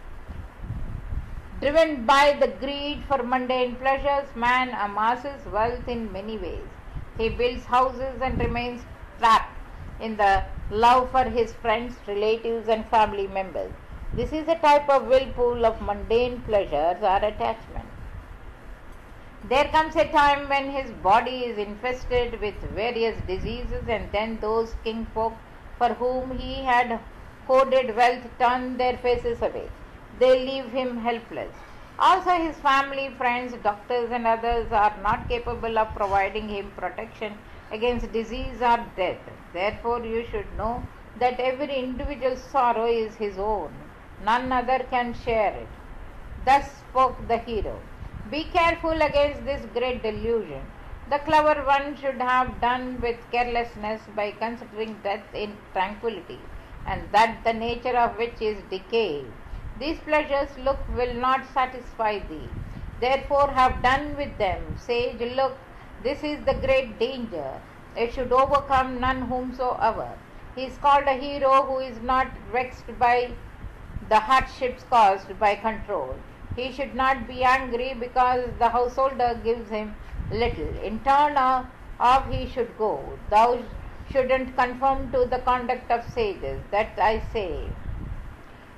Driven by the greed for mundane pleasures, man amasses wealth in many ways. He builds houses and remains trapped in the love for his friends, relatives, and family members. This is a type of whirlpool of mundane pleasures or attachment. There comes a time when his body is infested with various diseases, and then those kingfolk for whom he had hoarded wealth turn their faces away. They leave him helpless. Also his family, friends, doctors and others are not capable of providing him protection against disease or death. Therefore you should know that every individual's sorrow is his own. None other can share it. Thus spoke the hero. Be careful against this great delusion. The clever one should have done with carelessness by considering death in tranquility, and that the nature of which is decay. These pleasures, look, will not satisfy thee. Therefore have done with them. Sage, look, this is the great danger. It should overcome none whomsoever. He is called a hero who is not vexed by the hardships caused by control. He should not be angry because the householder gives him little. In turn of he should go. Thou shouldn't conform to the conduct of sages. That I say.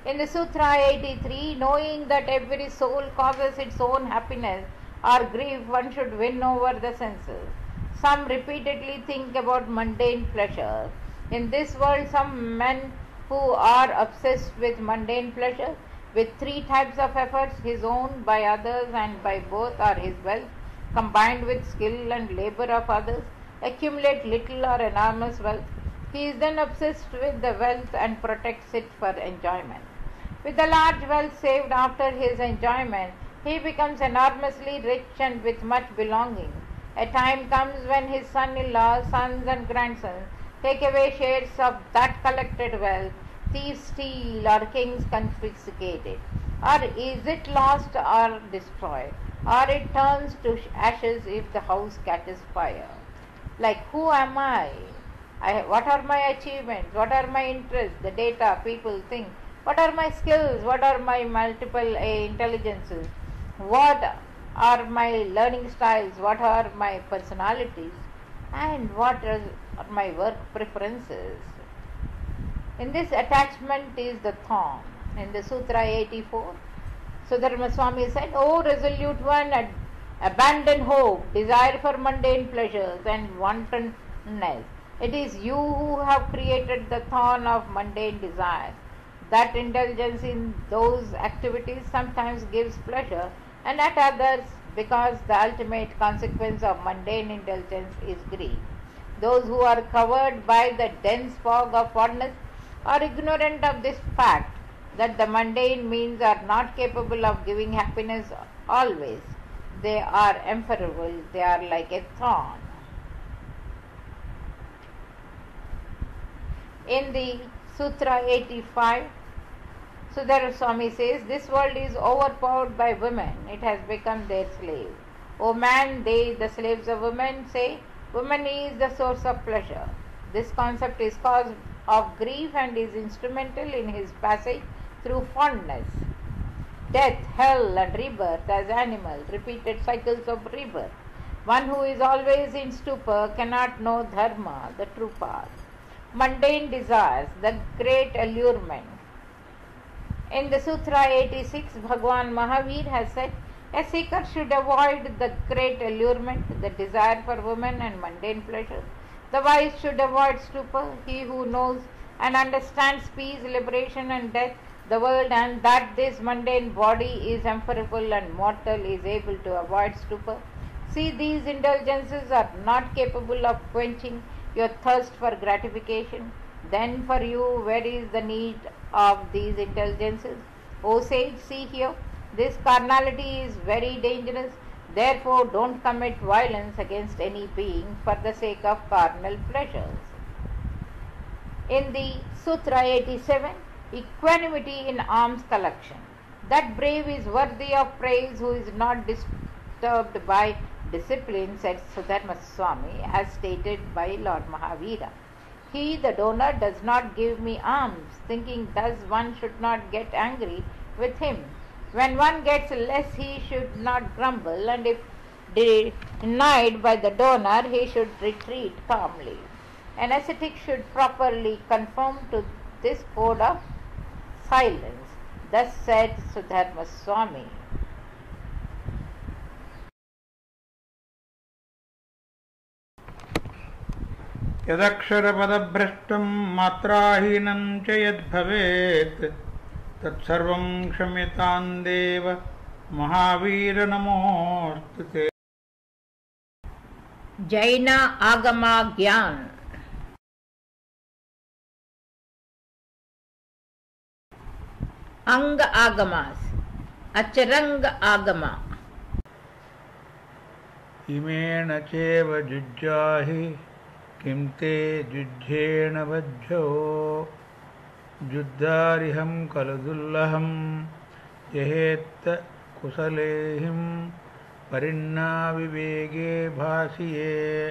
In the Sutra eighty-three, knowing that every soul causes its own happiness or grief, one should win over the senses. Some repeatedly think about mundane pleasures. In this world, some men who are obsessed with mundane pleasure, with three types of efforts, his own, by others, and by both, or his wealth, combined with skill and labor of others, accumulate little or enormous wealth. He is then obsessed with the wealth and protects it for enjoyment. With the large wealth saved after his enjoyment, he becomes enormously rich and with much belonging. A time comes when his son-in-law, sons and grandsons take away shares of that collected wealth, thieves steal or kings confiscate it. Or is it lost or destroyed? Or it turns to ashes if the house catches fire. Like, who am I? I what are my achievements? What are my interests? The data people think. What are my skills? What are my multiple uh, intelligences? What are my learning styles? What are my personalities? And what are my work preferences? In this, attachment is the thorn. In the Sutra eighty-four, Sudharma Swami said, O resolute one, ad- abandon hope, desire for mundane pleasures and wantonness. It is you who have created the thorn of mundane desire. That indulgence in those activities sometimes gives pleasure, and at others, because the ultimate consequence of mundane indulgence is grief. Those who are covered by the dense fog of fondness are ignorant of this fact, that the mundane means are not capable of giving happiness always. They are emperable, they are like a thorn. In the Sutra eighty-five, Sudhara Swami says, this world is overpowered by women, it has become their slave. O man, they, the slaves of women, say, woman is the source of pleasure. This concept is cause of grief and is instrumental in his passage through fondness. Death, hell and rebirth as animals, repeated cycles of rebirth. One who is always in stupor cannot know dharma, the true path. Mundane desires, the great allurement. In the Sutra eighty-six, Bhagwan Mahavir has said, a seeker should avoid the great allurement, the desire for women and mundane pleasures. The wise should avoid stupor. He who knows and understands peace, liberation and death, the world, and that this mundane body is emperable and mortal, is able to avoid stupor. See, these indulgences are not capable of quenching your thirst for gratification. Then for you, where is the need of these indulgences? O sage, see here, this carnality is very dangerous. Therefore, don't commit violence against any being for the sake of carnal pleasures. In the Sutra eighty-seven, equanimity in alms collection. That brave is worthy of praise who is not disturbed by discipline, said Sudharma Swami, as stated by Lord Mahavira. He, the donor, does not give me alms, thinking thus one should not get angry with him. When one gets less, he should not grumble, and if denied by the donor, he should retreat calmly. An ascetic should properly conform to this code of silence. Thus said Sudharma Swami. यदक्षरपदभ्रष्टं मात्राहीनं च यद्भवेत् तत्सर्वं क्षम्यतां देव महावीर नमोऽस्तु ते। Jaina Agama Gyan. Anga Agamas, Acharanga Agama. इमेण चैव जुज्जाहि किं ते जुज्झेण वज्झो जुद्धारिहं खलु दुर्लभं जहेत्त कुशलेहिं परिण्णाविवेगे भासिये।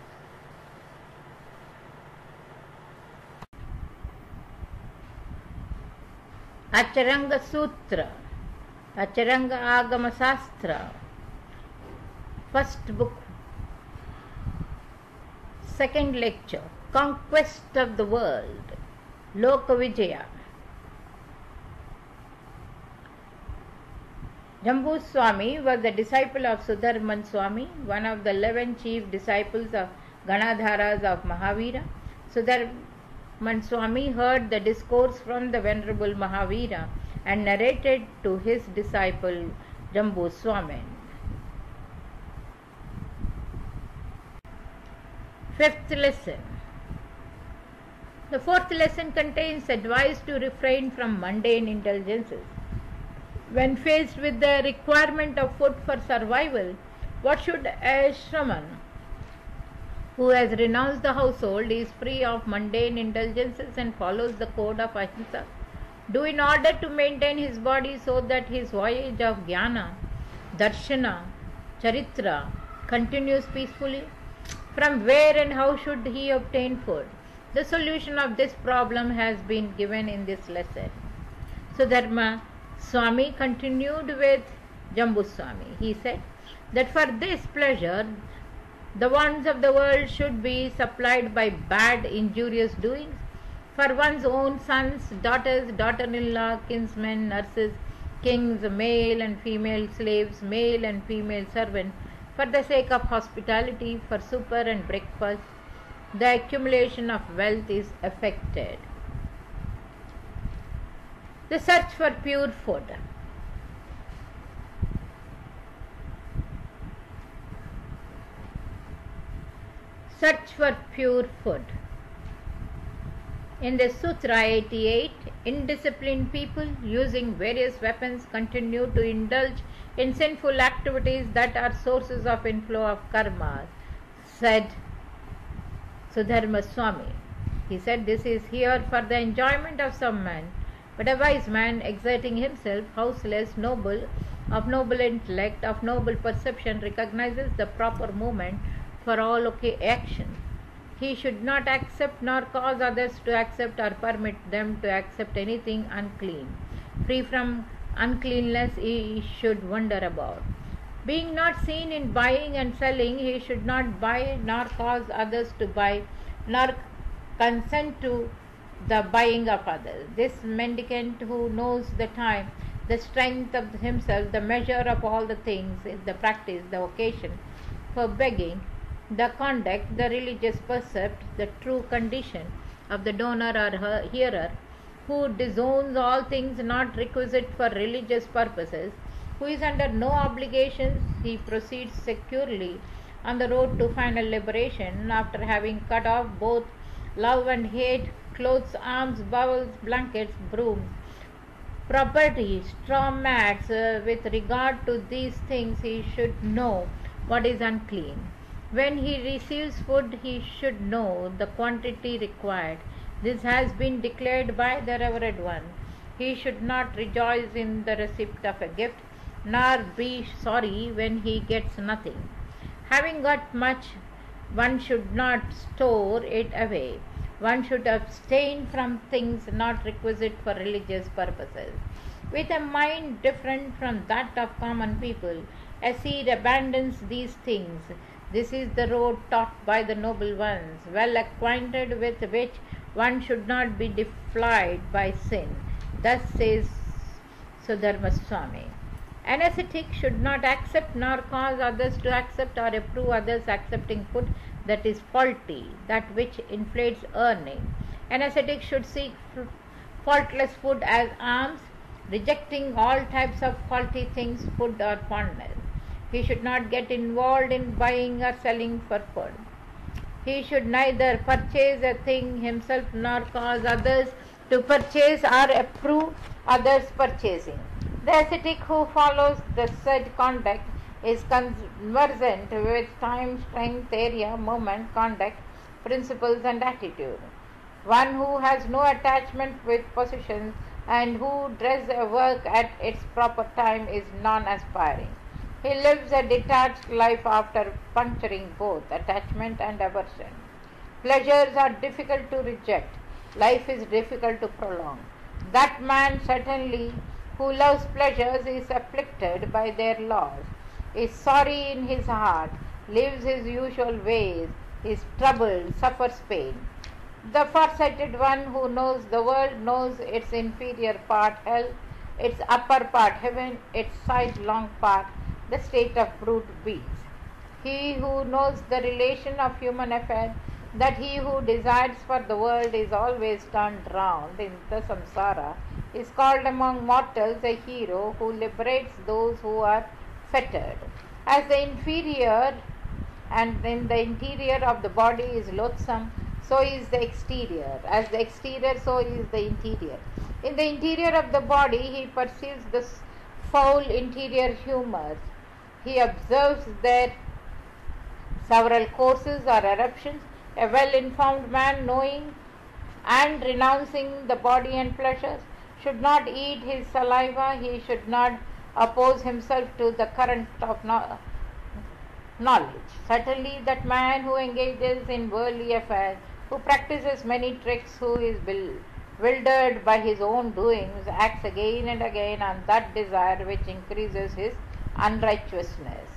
Acharanga Sutra, Acharanga Agama Sastra, first book, second lecture, Conquest of the World, Loka Vijaya. Jambu Swami was the disciple of Sudharman Swami, one of the eleven chief disciples of Ganadharas of Mahavira. Sudharman Swami heard the discourse from the Venerable Mahavira and narrated to his disciple Jambu Swami. Fifth lesson. The fourth lesson contains advice to refrain from mundane indulgences. When faced with the requirement of food for survival, what should a Shraman who has renounced the household, is free of mundane indulgences and follows the code of Ahimsa do in order to maintain his body so that his voyage of Jnana, Darshana, Charitra continues peacefully? From where and how should he obtain food? The solution of this problem has been given in this lesson. Sudharma Swami continued with Jambu Swami. He said that for this pleasure, the wants of the world should be supplied by bad, injurious doings. For one's own sons, daughters, daughter-in-law, kinsmen, nurses, kings, male and female slaves, male and female servants, for the sake of hospitality, for supper and breakfast, the accumulation of wealth is effected. The search for pure food. Search for pure food. In the Sutra eighty-eight, indisciplined people using various weapons continue to indulge in sinful activities that are sources of inflow of karma, said Sudharma Swami. He said this is here for the enjoyment of some men, but a wise man exerting himself, houseless, noble, of noble intellect, of noble perception, recognizes the proper moment for all okay action. He should not accept nor cause others to accept or permit them to accept anything unclean. Free from uncleanness he should wander about. Being not seen in buying and selling, he should not buy nor cause others to buy, nor consent to the buying of others. This mendicant who knows the time, the strength of himself, the measure of all the things, the practice, the occasion for begging, the conduct, the religious percept, the true condition of the donor or her hearer, who disowns all things not requisite for religious purposes, who is under no obligations, he proceeds securely on the road to final liberation after having cut off both love and hate, clothes, arms, bowels, blankets, brooms, property, straw mats. Uh, with regard to these things, he should know what is unclean. When he receives food, he should know the quantity required. This has been declared by the Reverend One. He should not rejoice in the receipt of a gift, nor be sorry when he gets nothing. Having got much, one should not store it away. One should abstain from things not requisite for religious purposes. With a mind different from that of common people, a seed abandons these things. This is the road taught by the noble ones, well acquainted with which one should not be defiled by sin. Thus says Sudharma Swami. An ascetic should not accept nor cause others to accept or approve others accepting food that is faulty, that which inflates earning. An ascetic should seek faultless food as alms, rejecting all types of faulty things, food or fondness. He should not get involved in buying or selling for food. He should neither purchase a thing himself nor cause others to purchase or approve others purchasing. The ascetic who follows the said conduct is conversant with time, strength, area, moment, conduct, principles and attitude. One who has no attachment with possessions and who does a work at its proper time is non-aspiring. He lives a detached life after puncturing both attachment and aversion. Pleasures are difficult to reject. Life is difficult to prolong. That man certainly who loves pleasures is afflicted by their loss, is sorry in his heart, lives his usual ways, is troubled, suffers pain. The farsighted one who knows the world knows its inferior part, health, its upper part heaven, its sidelong part the state of brute beasts. He who knows the relation of human affairs, that he who desires for the world is always turned round in the samsara, is called among mortals a hero who liberates those who are fettered. As the inferior and in the interior of the body is loathsome, so is the exterior. As the exterior, so is the interior. In the interior of the body, he perceives the foul interior humors. He observes their several courses or eruptions. A well-informed man, knowing and renouncing the body and pleasures, should not eat his saliva. He should not oppose himself to the current of knowledge. Certainly, that man who engages in worldly affairs, who practices many tricks, who is bewildered by his own doings, acts again and again on that desire which increases his unrighteousness.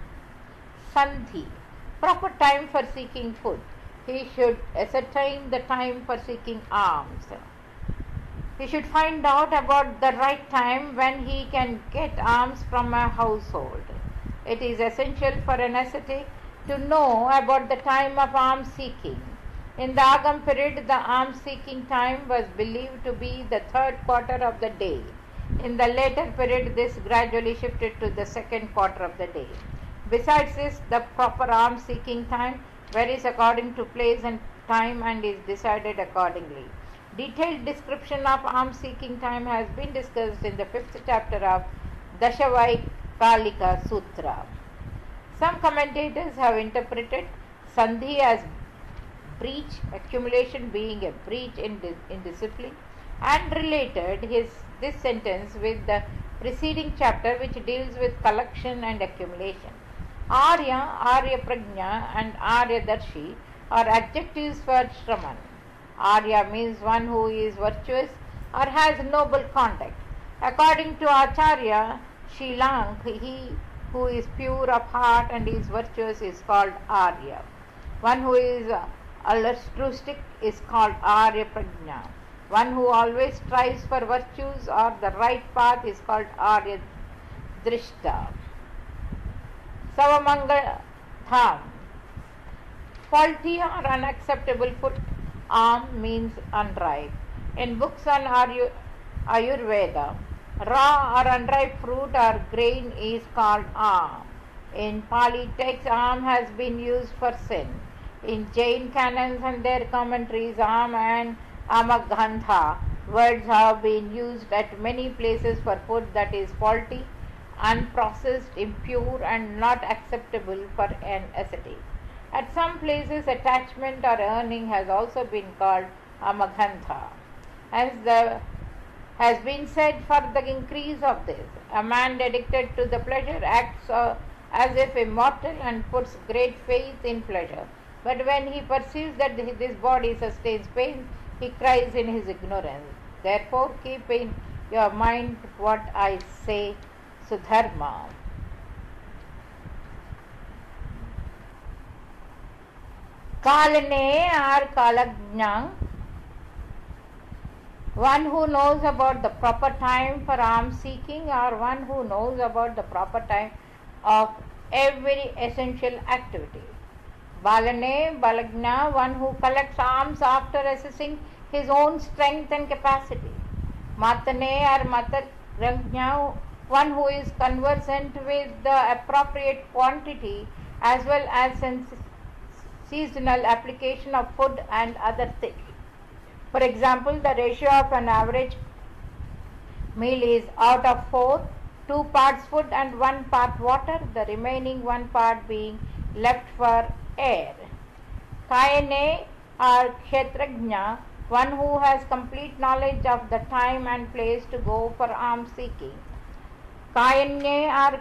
Sandhi, proper time for seeking food. He should ascertain the time for seeking alms. He should find out about the right time when he can get alms from a household. It is essential for an ascetic to know about the time of alms seeking. In the Agam period, the alms seeking time was believed to be the third quarter of the day. In the later period, this gradually shifted to the second quarter of the day. Besides this, the proper alms seeking time varies according to place and time and is decided accordingly. Detailed description of alms seeking time has been discussed in the fifth chapter of Dashavaikalika Sutra. Some commentators have interpreted Sandhi as breach, accumulation being a breach in, di- in discipline, and related his this sentence with the preceding chapter which deals with collection and accumulation. Arya, Arya Prajna and Arya Darshi are adjectives for Shraman. Arya means one who is virtuous or has noble conduct. According to Acharya Shilank, he who is pure of heart and is virtuous is called Arya. One who is altruistic is called Arya Prajna. One who always strives for virtues or the right path is called Arya Drishta. Savamanga Tham. Faulty or unacceptable foot arm means unripe. In books on Ayurveda, raw or unripe fruit or grain is called arm. In Pali texts, arm has been used for sin. In Jain canons and their commentaries, arm and amagandha words have been used at many places for food that is faulty, unprocessed, impure and not acceptable for an ascetic. At some places, attachment or earning has also been called amagandha. As the has been said, for the increase of this, a man addicted to the pleasure acts uh, as if immortal and puts great faith in pleasure. But when he perceives that this body sustains pain, he cries in his ignorance. Therefore, keep in your mind what I say, Sudharma. Kalane or Kalajnang, one who knows about the proper time for alms seeking or one who knows about the proper time of every essential activity. Balane, Balagna, one who collects alms after assessing his own strength and capacity. Matane or Mataragna, one who is conversant with the appropriate quantity as well as seasonal application of food and other things. For example, the ratio of an average meal is out of four, two parts food and one part water, the remaining one part being left for air. Kayane or Kshetrajna, one who has complete knowledge of the time and place to go for alms seeking. Kayane or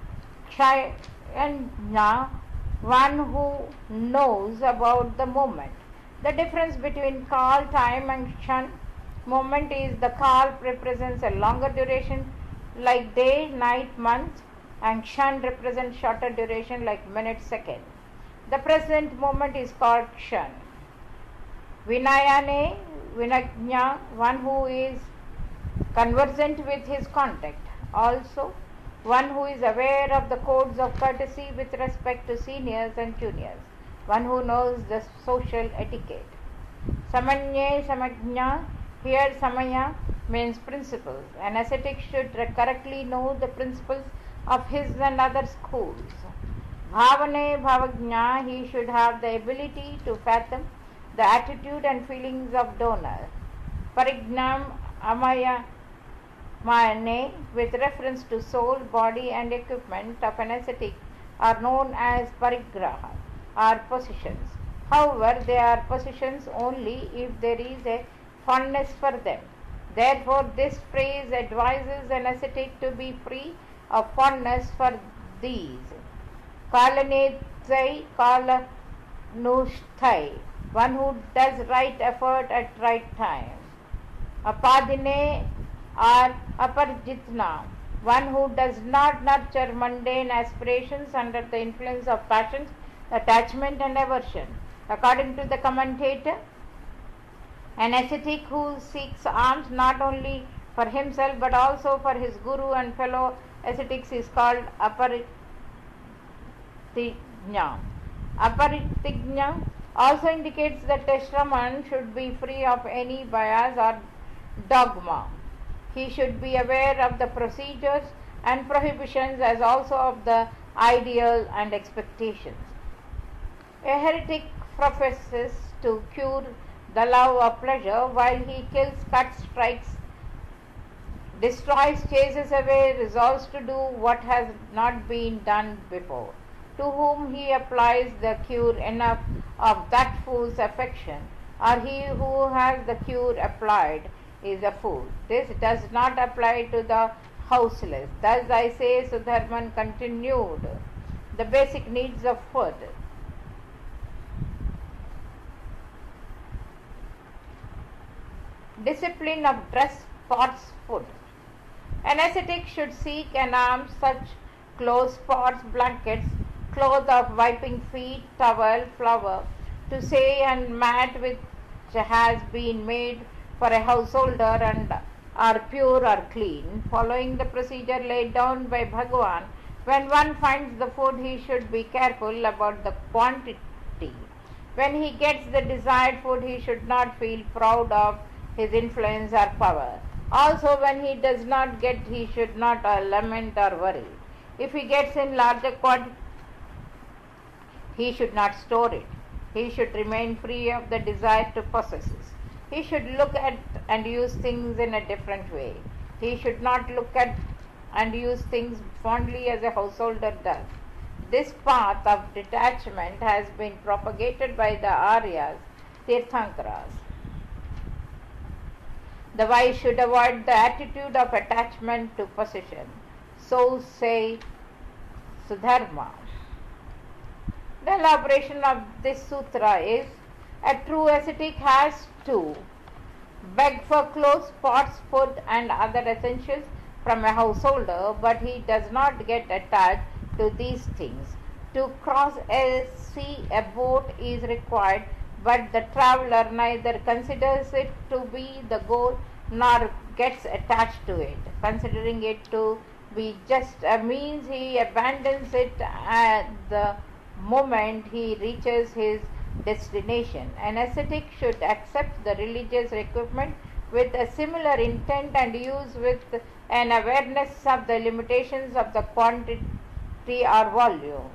Kshayana, one who knows about the moment. The difference between kal, time and kshan, moment is the kal represents a longer duration like day, night, month, and kshan represents shorter duration like minute, second. The present moment is called kshan. Vinayane, Vinajna, one who is conversant with his contact. Also, one who is aware of the codes of courtesy with respect to seniors and juniors, one who knows the social etiquette. Samanye Samajna, here Samaya means principles. An ascetic should correctly know the principles of his and other schools. Bhavane Bhavajna, he should have the ability to fathom the attitude and feelings of donor. Parignam Amaya Mane, with reference to soul, body and equipment of an ascetic, are known as parigraha, or possessions. However, they are possessions only if there is a fondness for them. Therefore, this phrase advises an ascetic to be free of fondness for these. Kalanetsai Kalanusthai, one who does right effort at right time. Apadine or Aparjitna, one who does not nurture mundane aspirations under the influence of passions, attachment and aversion. According to the commentator, an ascetic who seeks alms not only for himself but also for his guru and fellow ascetics is called Aparitijna. Aparitijna also indicates that a Shraman should be free of any bias or dogma. He should be aware of the procedures and prohibitions as also of the ideal and expectations. A heretic professes to cure the love of pleasure while he kills, cuts, strikes, destroys, chases away, resolves to do what has not been done before. To whom he applies the cure enough of that fool's affection, or he who has the cure applied is a fool. This does not apply to the houseless. Thus I say, Sudharman continued, the basic needs of food. Discipline of dress spots food. An ascetic should seek and arm such clothes, pots, blankets, cloth of wiping feet, towel, flower, to say and mat which has been made for a householder and are pure or clean, following the procedure laid down by Bhagavan. When one finds the food, he should be careful about the quantity. When he gets the desired food, he should not feel proud of his influence or power. Also, when he does not get, he should not uh, lament or worry. If he gets in larger quantity, he should not store it. He should remain free of the desire to possess it. He should look at and use things in a different way. He should not look at and use things fondly as a householder does. This path of detachment has been propagated by the Aryas, Tirthankaras. The wise should avoid the attitude of attachment to possession. So say Sudharma. The elaboration of this sutra is, a true ascetic has to beg for clothes, pots, food and other essentials from a householder, but he does not get attached to these things. To cross a sea, a boat is required, but the traveler neither considers it to be the goal nor gets attached to it. Considering it to be just a means, he abandons it at the moment he reaches his destination. An ascetic should accept the religious equipment with a similar intent and use with an awareness of the limitations of the quantity or volume.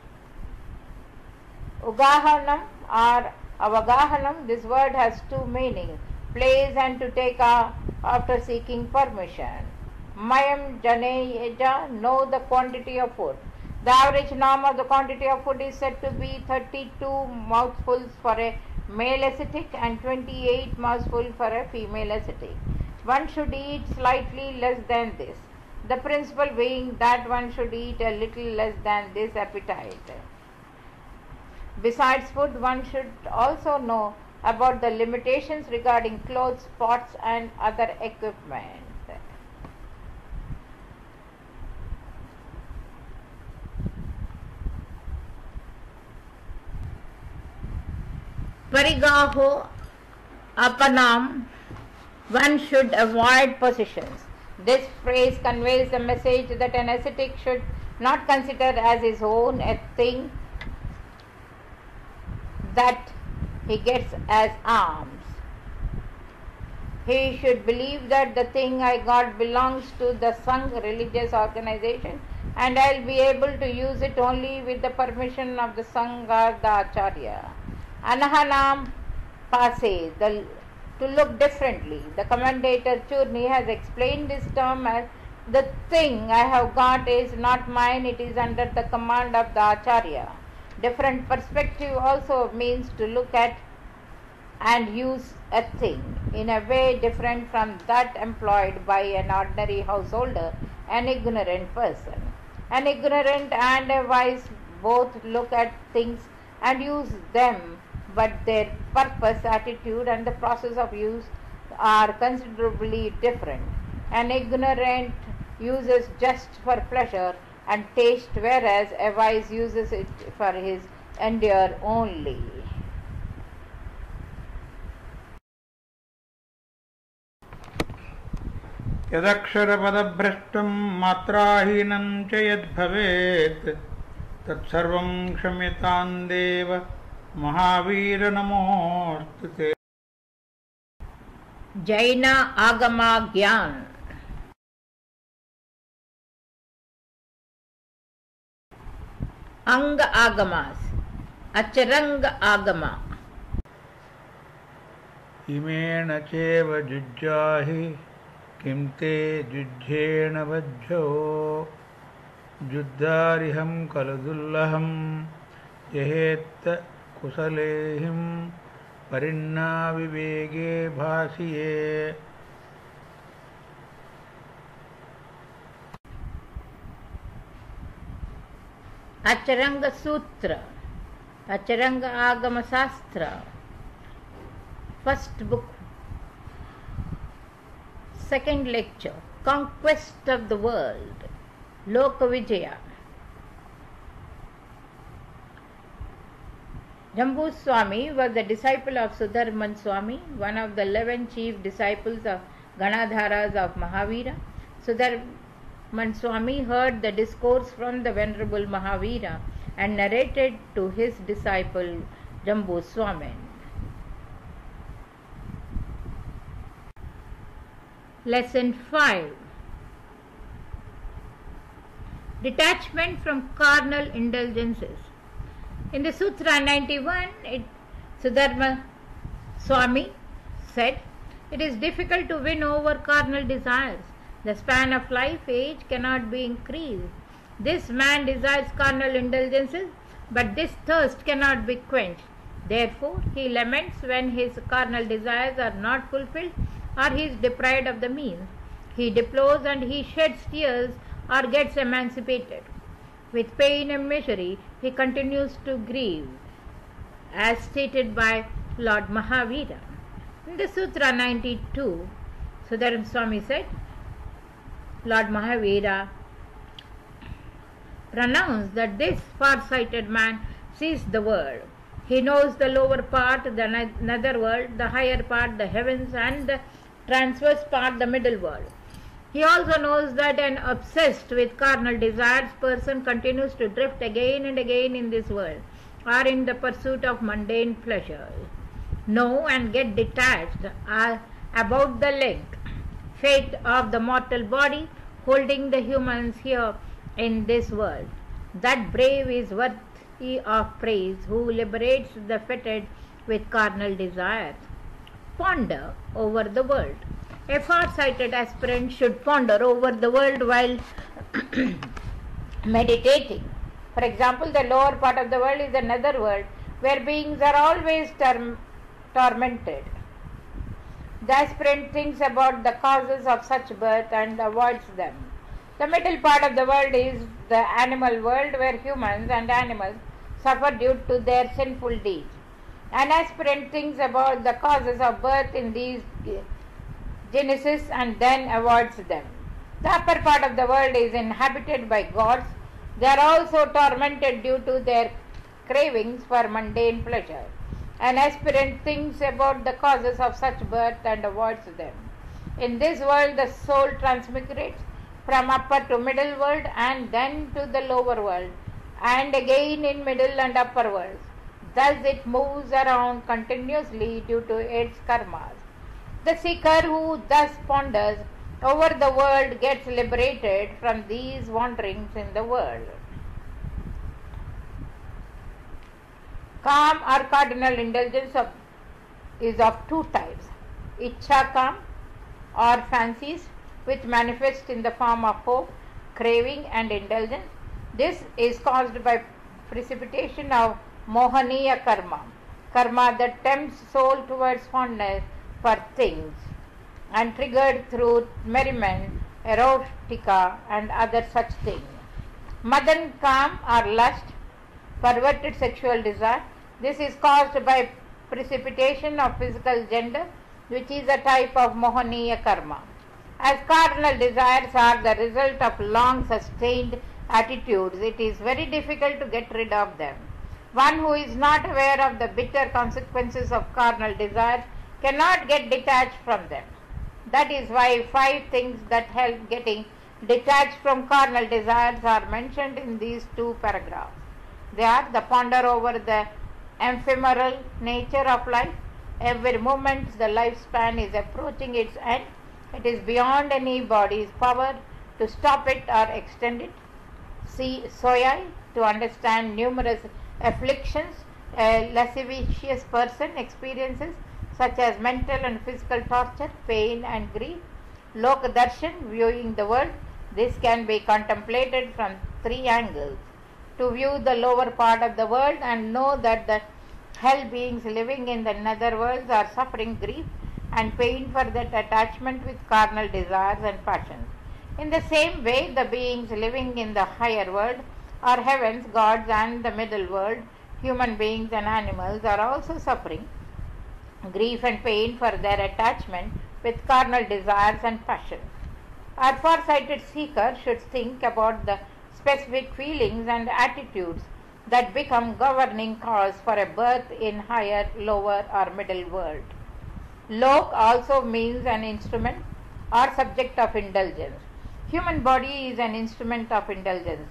Ugahanam or avagahanam, this word has two meanings: place and to take off after seeking permission. Mayam janeja, know the quantity of food. The average norm of the quantity of food is said to be thirty-two mouthfuls for a male ascetic and twenty-eight mouthfuls for a female ascetic. One should eat slightly less than this, the principle being that one should eat a little less than this appetite. Besides food, one should also know about the limitations regarding clothes, pots and other equipment. Parigaho apanam one should avoid possessions. This phrase conveys the message that an ascetic should not consider as his own a thing that he gets as alms. He should believe that the thing I got belongs to the Sangh religious organization and I will be able to use it only with the permission of the Sangh or the Acharya. Anahanam Pase, the, to look differently. The commentator Churni has explained this term as the thing I have got is not mine, it is under the command of the Acharya. Different perspective also means to look at and use a thing in a way different from that employed by an ordinary householder, an ignorant person. An ignorant and a wise both look at things and use them, but their purpose, attitude and the process of use are considerably different. An ignorant uses just for pleasure and taste, whereas a wise uses it for his endure only. यदक्षरपदभ्रष्टं मात्राहीनं च यद्भवेत् तत्सर्वं क्षम्यतां देव महावीर नमोऽस्तु ते। जैन आगमा ज्ञान। अंग आगमास, अचरंग आगमा। इमेण चैव जुज्जाहि किं ते जुज्झेण वज्झो जुद्धारिहं खलु दुर्लभं यहेत्त कुशलेहिं परिन्नाविवेगे भासिये। अचरंग सूत्र, Acharang Agam Shastra, first book, second lecture, Conquest of the World, Loka Vijaya. Jambu Swami was the disciple of Sudharman Swami, one of the eleven chief disciples of Ganadharas of Mahavira. Sudharman Swami heard the discourse from the Venerable Mahavira and narrated to his disciple Jambu Swami. Lesson five. Detachment from carnal indulgences. In the Sutra ninety-one, it, Sudharma Swami said, it is difficult to win over carnal desires. The span of life age cannot be increased. This man desires carnal indulgences, but this thirst cannot be quenched. Therefore, he laments when his carnal desires are not fulfilled or he is deprived of the means. He deplores and he sheds tears or gets emancipated. With pain and misery, he continues to grieve, as stated by Lord Mahavira. In the Sutra ninety-two, Sudharma Swami said, Lord Mahavira pronounced that this far-sighted man sees the world. He knows the lower part, the nether world, the higher part, the heavens, and the transverse part, the middle world. He also knows that an obsessed with carnal desires person continues to drift again and again in this world, or in the pursuit of mundane pleasures. Know and get detached uh, about the length, fate of the mortal body holding the humans here in this world. That brave is worthy of praise who liberates the fettered with carnal desires. Ponder over the world. A far-sighted aspirant should ponder over the world while meditating. For example, the lower part of the world is the nether world, where beings are always tor- tormented. The aspirant thinks about the causes of such birth and avoids them. The middle part of the world is the animal world, where humans and animals suffer due to their sinful deeds. An aspirant thinks about the causes of birth in these genesis and then avoids them. The upper part of the world is inhabited by gods. They are also tormented due to their cravings for mundane pleasure. An aspirant thinks about the causes of such birth and avoids them. In this world, the soul transmigrates from upper to middle world and then to the lower world, and again in middle and upper worlds. Thus it moves around continuously due to its karmas. The seeker who thus ponders over the world gets liberated from these wanderings in the world. Calm or cardinal indulgence of, is of two types. Ichha calm or fancies, which manifest in the form of hope, craving and indulgence. This is caused by precipitation of Mohaniya karma, karma that tempts soul towards fondness for things, and triggered through merriment, erotica and other such things. Madan kam or lust, perverted sexual desire. This is caused by precipitation of physical gender, which is a type of Mohaniya karma. As carnal desires are the result of long sustained attitudes, it is very difficult to get rid of them. One who is not aware of the bitter consequences of carnal desires cannot get detached from them. That is why five things that help getting detached from carnal desires are mentioned in these two paragraphs. They are the ponder over the ephemeral nature of life. Every moment the lifespan is approaching its end. It is beyond any body's power to stop it or extend it. See Soyai to understand numerous afflictions a lascivious person experiences, such as mental and physical torture, pain and grief. Lok Darshan, viewing the world. This can be contemplated from three angles. To view the lower part of the world and know that the hell beings living in the nether worlds are suffering grief and pain for that attachment with carnal desires and passions. In the same way, the beings living in the higher world, or heavens, gods, and the middle world, human beings and animals, are also suffering grief and pain for their attachment with carnal desires and passions. Our far-sighted seeker should think about the specific feelings and attitudes that become governing cause for a birth in higher, lower, or middle world. Lok also means an instrument or subject of indulgence. Human body is an instrument of indulgence.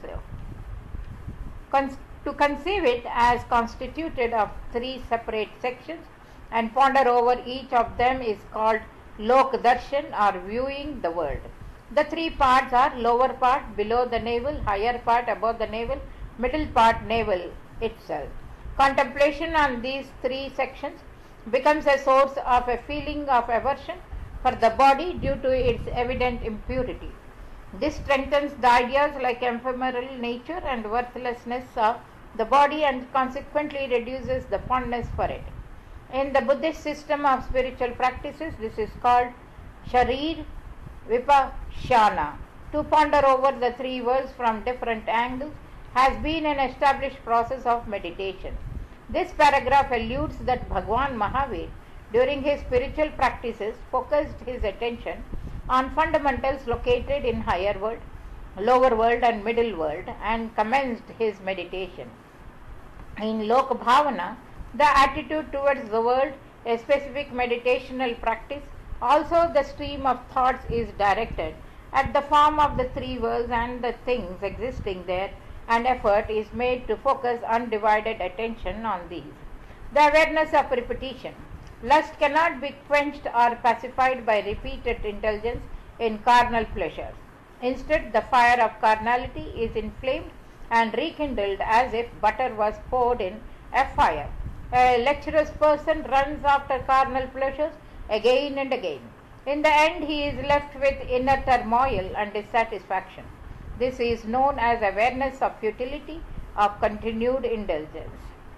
Con- to conceive it as constituted of three separate sections and ponder over each of them is called Lok Darshan, or viewing the world. The three parts are lower part below the navel, higher part above the navel, middle part navel itself. Contemplation on these three sections becomes a source of a feeling of aversion for the body due to its evident impurity. This strengthens the ideas like ephemeral nature and worthlessness of the body and consequently reduces the fondness for it. In the Buddhist system of spiritual practices, this is called Sharir Vipassana. To ponder over the three worlds from different angles has been an established process of meditation. This paragraph alludes that Bhagwan Mahavir, during his spiritual practices, focused his attention on fundamentals located in higher world, lower world and middle world, and commenced his meditation. In Lok Bhavana, the attitude towards the world, a specific meditational practice, also the stream of thoughts is directed at the form of the three worlds and the things existing there, and effort is made to focus undivided attention on these. The awareness of repetition. Lust cannot be quenched or pacified by repeated indulgence in carnal pleasures. Instead, the fire of carnality is inflamed and rekindled as if butter was poured in a fire. A lecherous person runs after carnal pleasures again and again. In the end, he is left with inner turmoil and dissatisfaction. This is known as awareness of futility of continued indulgence.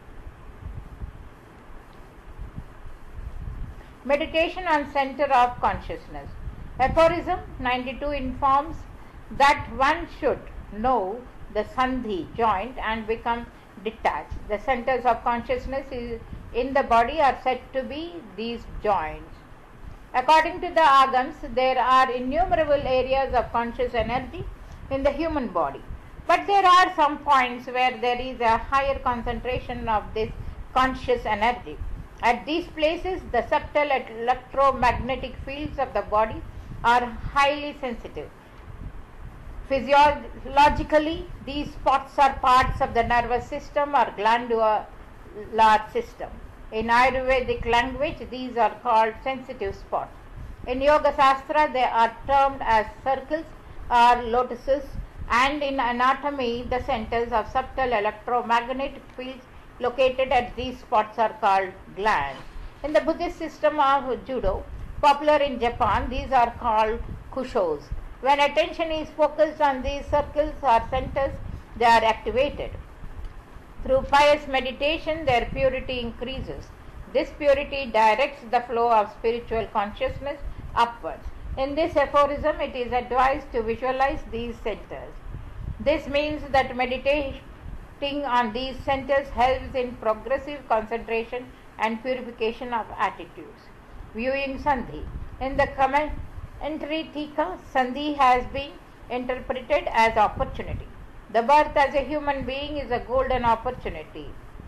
Meditation on center of consciousness. Aphorism ninety-two informs that one should know the sandhi, joint, and become detached. The centers of consciousness is in the body are said to be these joints. According to the Agams, there are innumerable areas of conscious energy in the human body, but there are some points where there is a higher concentration of this conscious energy. At these places, the subtle electromagnetic fields of the body are highly sensitive. Physiologically, these spots are parts of the nervous system or glandular system. In Ayurvedic language, these are called sensitive spots. In Yoga Shastra, they are termed as circles or lotuses, and in anatomy, the centers of subtle electromagnetic fields located at these spots are called glands. In the Buddhist system of Judo, popular in Japan, these are called kushos. When attention is focused on these circles or centers, they are activated. Through pious meditation, their purity increases. This purity directs the flow of spiritual consciousness upwards. In this aphorism, it is advised to visualize these centers. This means that meditating on these centers helps in progressive concentration and purification of attitudes. Viewing Sandhi. In the commentary Tika, Sandhi has been interpreted as opportunity. The birth as a human being is a golden opportunity.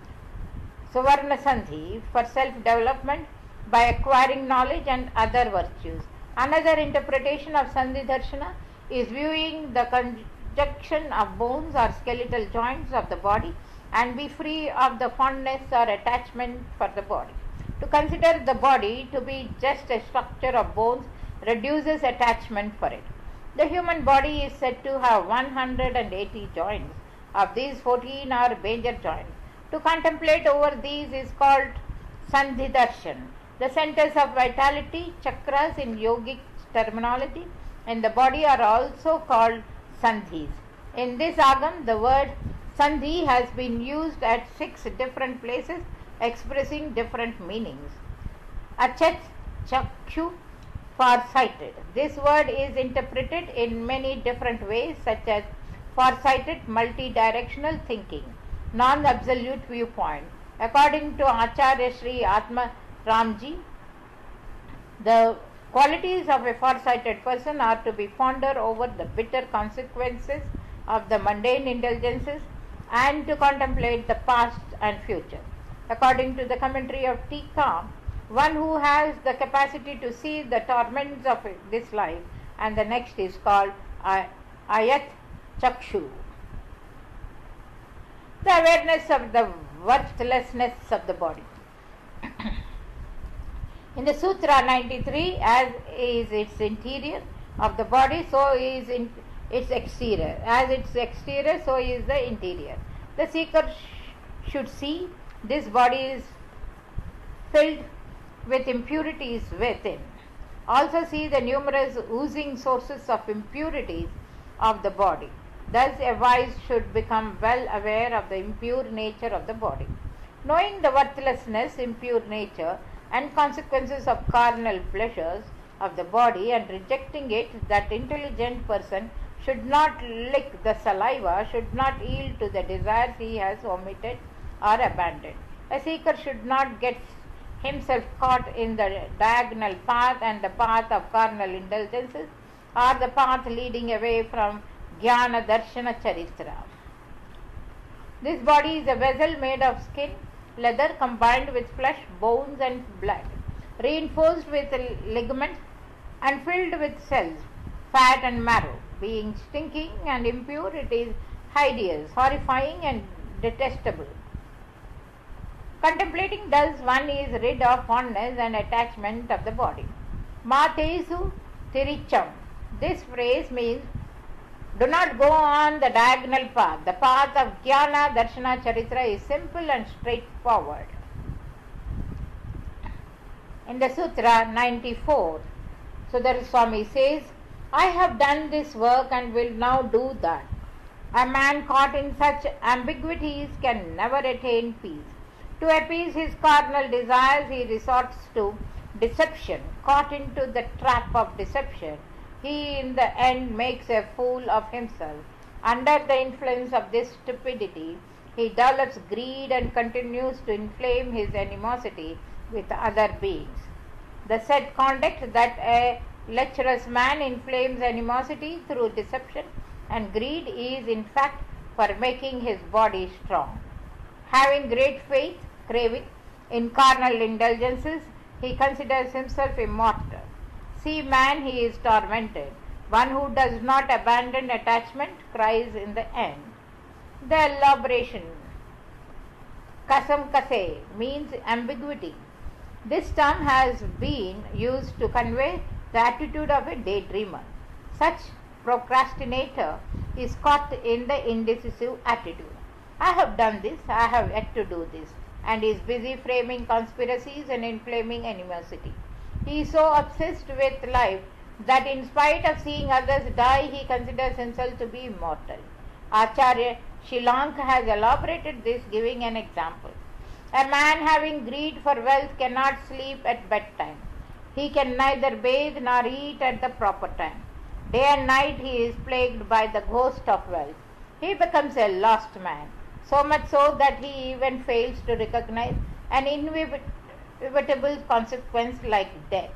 Suvarna Sandhi for self-development by acquiring knowledge and other virtues. Another interpretation of Sandhi Darshana is viewing the conjunction of bones or skeletal joints of the body and be free of the fondness or attachment for the body. To consider the body to be just a structure of bones reduces attachment for it. The human body is said to have one hundred eighty joints. Of these, fourteen are major joints. To contemplate over these is called Sandhi Darshan. The centers of vitality, chakras in yogic terminology, in the body are also called Sandhis. In this Agam, the word Sandhi has been used at six different places, expressing different meanings. Achat, Chakshu, farsighted. This word is interpreted in many different ways, such as farsighted, multi-directional thinking, non-absolute viewpoint. According to Acharya Sri Atma Ramji, the qualities of a farsighted person are to be ponder over the bitter consequences of the mundane indulgences and to contemplate the past and future. According to the commentary of Tika, one who has the capacity to see the torments of this life and the next is called Ayat Chakshu. The awareness of the worthlessness of the body. In the Sutra ninety-three, as is its interior of the body, so is in its exterior. As its exterior, so is the interior. The seeker sh- should see this body is filled with impurities within. Also see the numerous oozing sources of impurities of the body. Thus a wise should become well aware of the impure nature of the body. Knowing the worthlessness, impure nature, and consequences of carnal pleasures of the body and rejecting it, that intelligent person should not lick the saliva, should not yield to the desires he has omitted or abandoned. A seeker should not get himself caught in the diagonal path and the path of carnal indulgences or the path leading away from Jnana Darshana Charitra. This body is a vessel made of skin, leather combined with flesh, bones and blood, reinforced with ligaments and filled with cells, fat and marrow. Being stinking and impure, it is hideous, horrifying and detestable. Contemplating thus, one is rid of fondness and attachment of the body. Matesu Tiricham. This phrase means do not go on the diagonal path. The path of Jnana Darshana Charitra is simple and straightforward. In the Sutra ninety-four, Sudar Swami says, I have done this work and will now do that. A man caught in such ambiguities can never attain peace. To appease his carnal desires, he resorts to deception. Caught into the trap of deception, he in the end makes a fool of himself. Under the influence of this stupidity, he develops greed and continues to inflame his animosity with other beings. The said conduct that a lecherous man inflames animosity through deception and greed is in fact for making his body strong. Having great faith, craving in carnal indulgences, he considers himself immortal. See, man, he is tormented. One who does not abandon attachment cries in the end. The elaboration. Kasam kase means ambiguity. This term has been used to convey the attitude of a daydreamer. Such procrastinator is caught in the indecisive attitude. I have done this, I have yet to do this, and is busy framing conspiracies and inflaming animosity. He is so obsessed with life that in spite of seeing others die, he considers himself to be immortal. Acharya Shilank has elaborated this, giving an example. A man having greed for wealth cannot sleep at bedtime. He can neither bathe nor eat at the proper time. Day and night he is plagued by the ghost of wealth. He becomes a lost man, so much so that he even fails to recognize an inevitable consequence like death.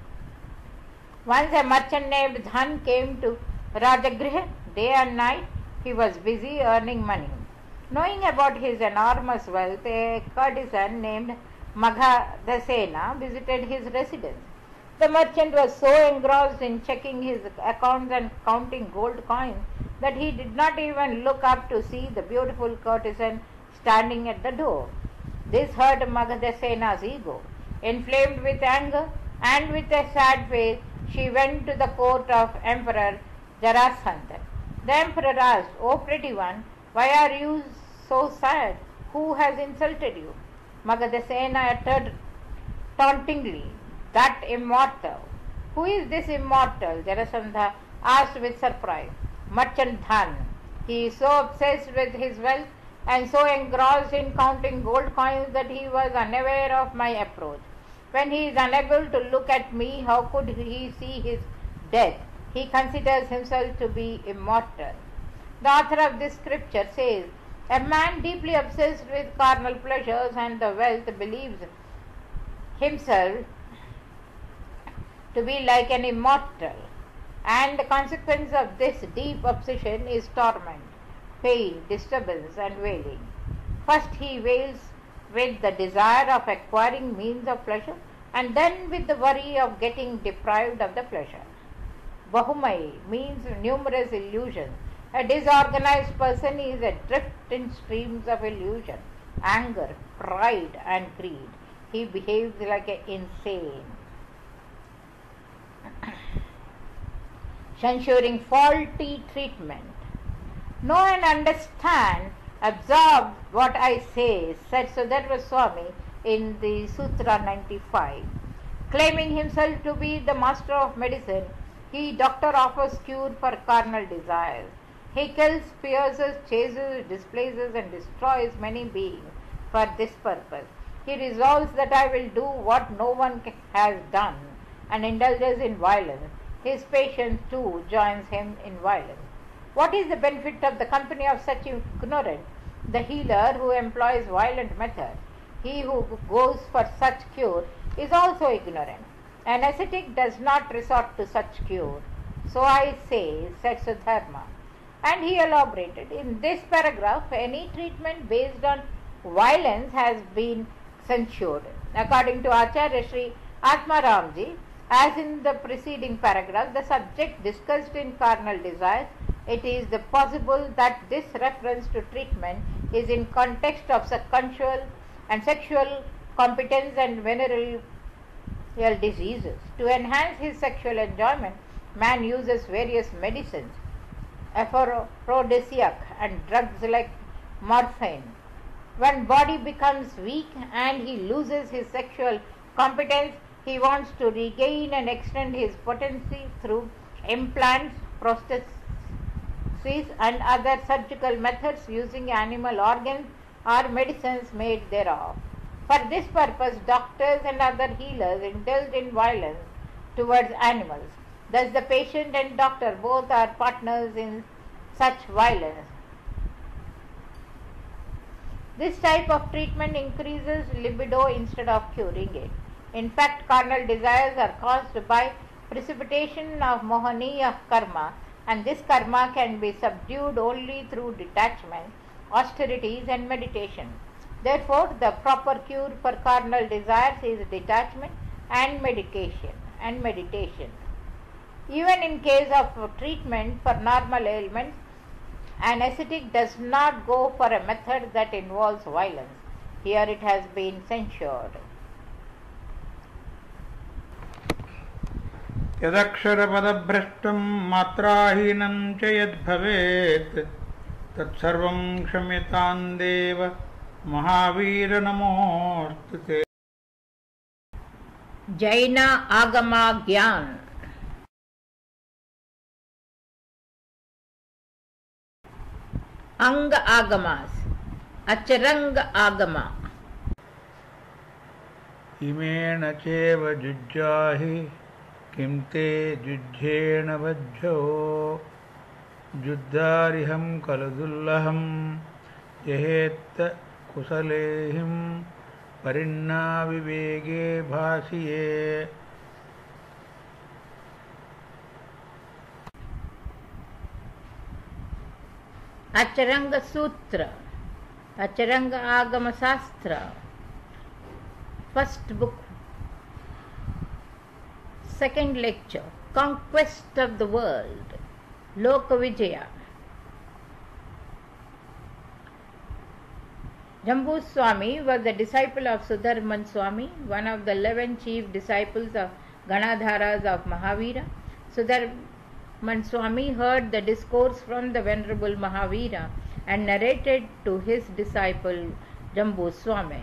Once a merchant named Dhan came to Rajagriha. Day and night he was busy earning money. Knowing about his enormous wealth, a courtesan named Maghadasena visited his residence. The merchant was so engrossed in checking his accounts and counting gold coins that he did not even look up to see the beautiful courtesan standing at the door. This hurt Maghadasena's ego. Inflamed with anger and with a sad face, she went to the court of Emperor Jarasandha. The emperor asked, "O pretty one, why are you so sad? Who has insulted you?" Maghadasena uttered tauntingly, "That immortal." "Who is this immortal?" Jarasandha asked with surprise. "Merchant Dhan. He is so obsessed with his wealth and so engrossed in counting gold coins that he was unaware of my approach. When he is unable to look at me, how could he see his death? He considers himself to be immortal." The author of this scripture says, a man deeply obsessed with carnal pleasures and the wealth believes himself to be like an immortal, and the consequence of this deep obsession is torment, pain, disturbance, and wailing. First he wails with the desire of acquiring means of pleasure, and then with the worry of getting deprived of the pleasure. Bahumai means numerous illusions. A disorganized person is adrift in streams of illusion, anger, pride, and greed. He behaves like an insane. Censuring faulty treatment. Know and understand, absorb what I say, said Sudarma Swami in the Sutra ninety-five. Claiming himself to be the master of medicine, he, doctor, offers cure for carnal desires. He kills, pierces, chases, displaces, and destroys many beings for this purpose. He resolves that I will do what no one has done, and indulges in violence. His patient too joins him in violence. What is the benefit of the company of such ignorant? The healer who employs violent methods, he who goes for such cure, is also ignorant. An ascetic does not resort to such cure. So I say, said Sudharma. And he elaborated, in this paragraph, any treatment based on violence has been censured. According to Acharya Sri Atmaramji, as in the preceding paragraph, the subject discussed in carnal desires, it is the possible that this reference to treatment is in context of consensual and sexual competence and venereal diseases. To enhance his sexual enjoyment, man uses various medicines, aphrodisiac and drugs like morphine. When body becomes weak and he loses his sexual competence, he wants to regain and extend his potency through implants, prostheses, and other surgical methods using animal organs or medicines made thereof. For this purpose, doctors and other healers indulge in violence towards animals. Thus, the patient and doctor both are partners in such violence. This type of treatment increases libido instead of curing it. In fact, carnal desires are caused by precipitation of mohaniya karma, and this karma can be subdued only through detachment, austerities, and meditation. Therefore, the proper cure for carnal desires is detachment and medication and meditation. Even in case of treatment for normal ailments, an ascetic does not go for a method that involves violence. Here it has been censured. यदक्षरपदभ्रष्टं मात्राहीनं च यद्भवेत् तत्सर्वं क्षम्यतां देव महावीर नमोऽस्तु ते. Jaina Agama Gyan. Anga Agamas, Acharanga Agama. इमेण चैव जुज्जाहि किं ते जुज्झेण वज्झो जुद्धारिहं खलु दुर्लभं यहेत्त कुशलेहिं परिण्णाविवेगे भासिये. Acharanga Sutra, Acharanga Agama Sastra, first book, second lecture, Conquest of the World, Loka Vijaya. Jambu Swami was the disciple of Sudharman Swami, one of the eleven chief disciples of Ganadharas of Mahavira. Sudharman Swami heard the discourse from the Venerable Mahavira and narrated to his disciple Jambu Swami.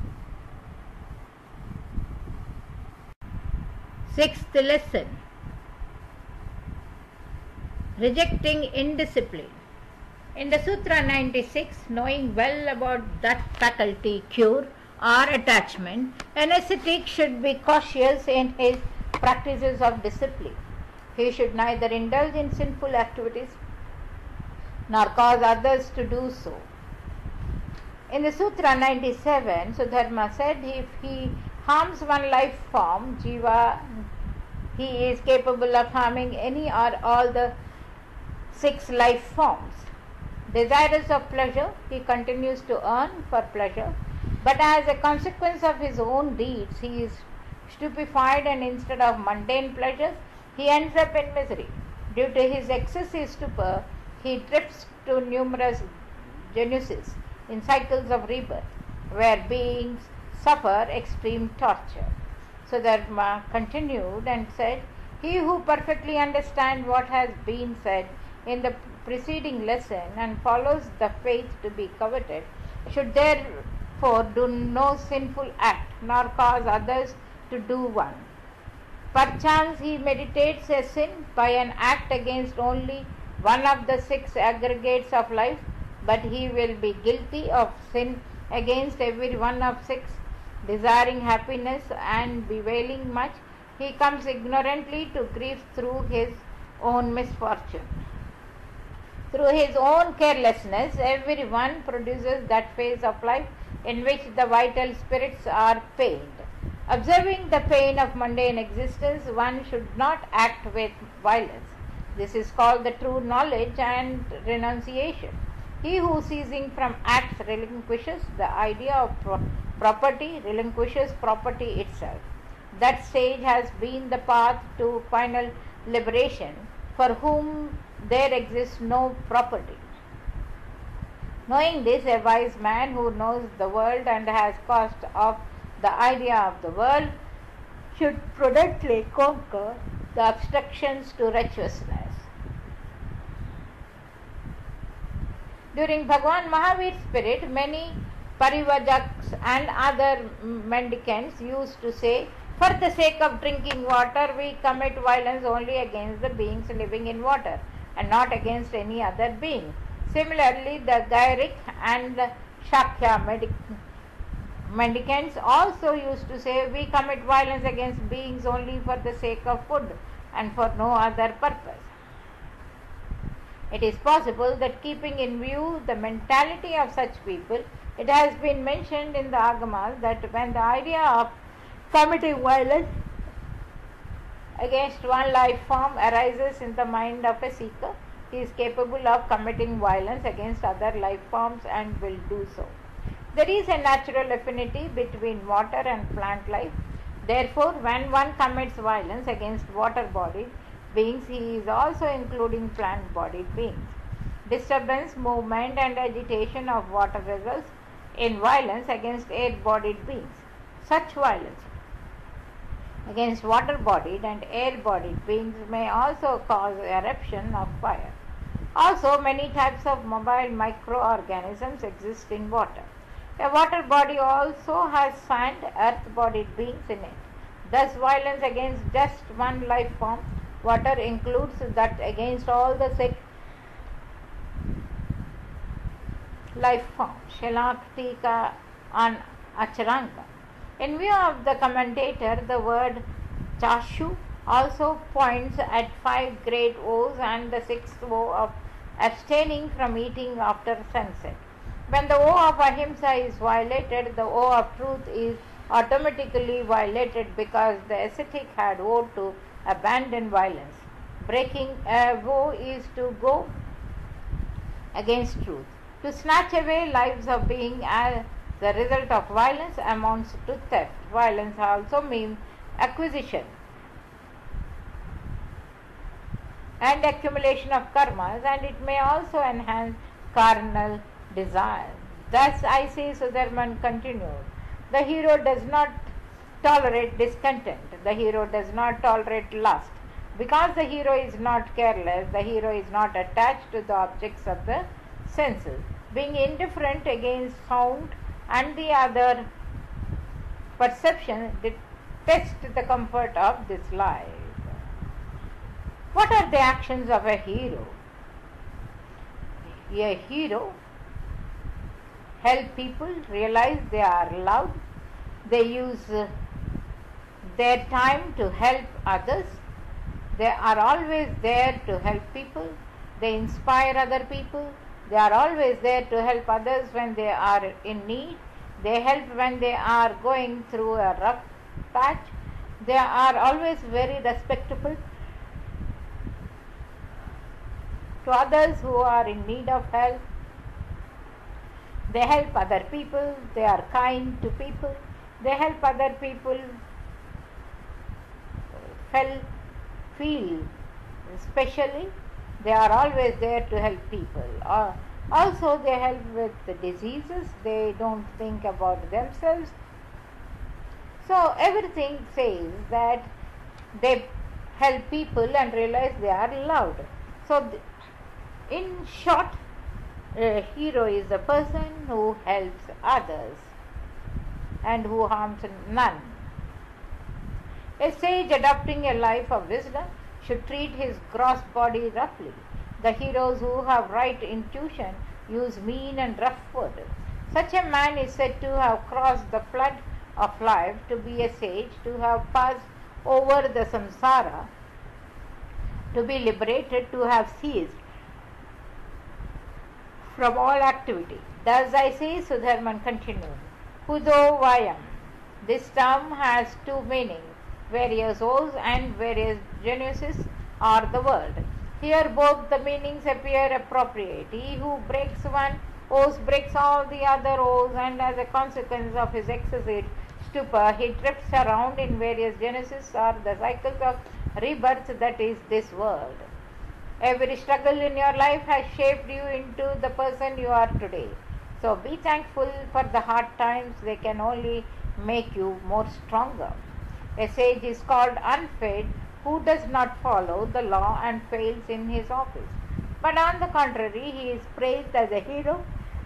Sixth lesson, rejecting indiscipline. In the Sutra ninety-six, knowing well about that faculty, cure or attachment, an ascetic should be cautious in his practices of discipline. He should neither indulge in sinful activities nor cause others to do so. In the Sutra ninety-seven, Sudharma said, if he harms one life form, Jiva, he is capable of harming any or all the six life forms. Desirous of pleasure, he continues to earn for pleasure, but as a consequence of his own deeds, he is stupefied, and instead of mundane pleasures, he ends up in misery. Due to his excessive stupor, he drifts to numerous genuses in cycles of rebirth, where beings suffer extreme torture. So Dharma continued and said, he who perfectly understands what has been said in the preceding lesson and follows the faith to be coveted should therefore do no sinful act nor cause others to do one. Perchance he meditates a sin by an act against only one of the six aggregates of life, but he will be guilty of sin against every one of six. Desiring happiness and bewailing much, he comes ignorantly to grief through his own misfortune. Through his own carelessness, every one produces that phase of life in which the vital spirits are pained. Observing the pain of mundane existence, one should not act with violence. This is called the true knowledge and renunciation. He who ceasing from acts relinquishes the idea of pro- property, relinquishes property itself. That stage has been the path to final liberation, for whom there exists no property. Knowing this, a wise man who knows the world and has cast off the idea of the world should prudently conquer the obstructions to righteousness. During Bhagwan Mahavir's spirit, many parivajaks and other mendicants used to say, for the sake of drinking water, we commit violence only against the beings living in water and not against any other being. Similarly, the Gairik and the Shakya medic- mendicants also used to say, we commit violence against beings only for the sake of food and for no other purpose. It is possible that, keeping in view the mentality of such people, it has been mentioned in the Agamas that when the idea of committing violence against one life form arises in the mind of a seeker, he is capable of committing violence against other life forms and will do so. There is a natural affinity between water and plant life. Therefore, when one commits violence against water bodies, beings, he is also including plant-bodied beings. Disturbance, movement and agitation of water results in violence against air-bodied beings. Such violence against water-bodied and air-bodied beings may also cause eruption of fire. Also, many types of mobile microorganisms exist in water. A water body also has sand, earth-bodied beings in it. Thus, violence against just one life form, water, includes that against all the six life forms. Shalaktika on Acharanga. In view of the commentator, the word chashu also points at five great O's and the sixth O of abstaining from eating after sunset. When the O of ahimsa is violated, the O of truth is automatically violated because the ascetic had vowed to abandon violence. Breaking a vow is to go against truth. To snatch away lives of being as the result of violence amounts to theft. Violence also means acquisition and accumulation of karmas, and it may also enhance carnal desires. Thus, I say, Sudharman continued, the hero does not tolerate discontent. The hero does not tolerate lust. Because the hero is not careless, the hero is not attached to the objects of the senses. Being indifferent against sound and the other perceptions, detest the comfort of this life. What are the actions of a hero? A hero help people realize they are loved. They use uh, their time to help others. They are always there to help people. They inspire other people. They are always there to help others when they are in need. They help when they are going through a rough patch. They are always very respectful to others who are in need of help. They help other people. They are kind to people. They help other people feel, feel especially. They are always there to help people. Uh, also, they help with the diseases. They don't think about themselves. So, everything says that they help people and realize they are loved. So, th- in short, a hero is a person who helps others and who harms none. A sage adopting a life of wisdom should treat his gross body roughly. The heroes who have right intuition use mean and rough word. Such a man is said to have crossed the flood of life, to be a sage, to have passed over the samsara, to be liberated, to have ceased from all activity. Thus I say, Sudharman continued, Kudo Vayam. This term has two meanings. Various O's and various genuses are the world. Here both the meanings appear appropriate. He who breaks one O's breaks all the other O's, and as a consequence of his excessive stupor, he drifts around in various genesis or the cycles of rebirth that is this world. Every struggle in your life has shaped you into the person you are today. So be thankful for the hard times. They can only make you more stronger. A sage is called unfed who does not follow the law and fails in his office. But on the contrary, he is praised as a hero.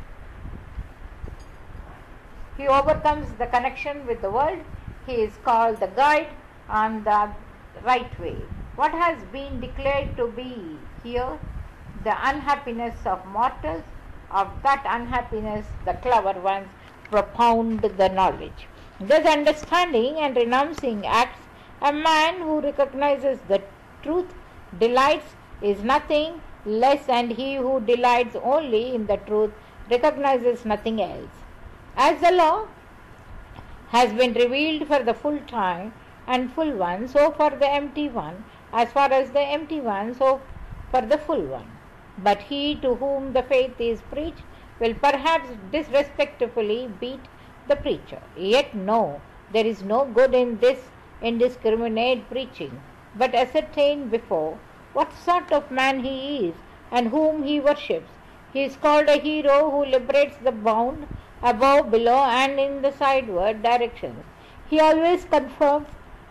He overcomes the connection with the world. He is called the guide on the right way. What has been declared to be here the unhappiness of mortals, of that unhappiness the clever ones propound the knowledge. Thus, understanding and renouncing acts, a man who recognizes the truth delights is nothing less, and he who delights only in the truth recognizes nothing else. As the law has been revealed for the full time and full one, so for the empty one, as far as the empty one, so for the full one. But he to whom the faith is preached will perhaps disrespectfully beat the preacher. Yet no, there is no good in this indiscriminate preaching. but ascertain before what sort of man he is and whom he worships. He is called a hero who liberates the bound above, below, and in the sideward directions. He always conforms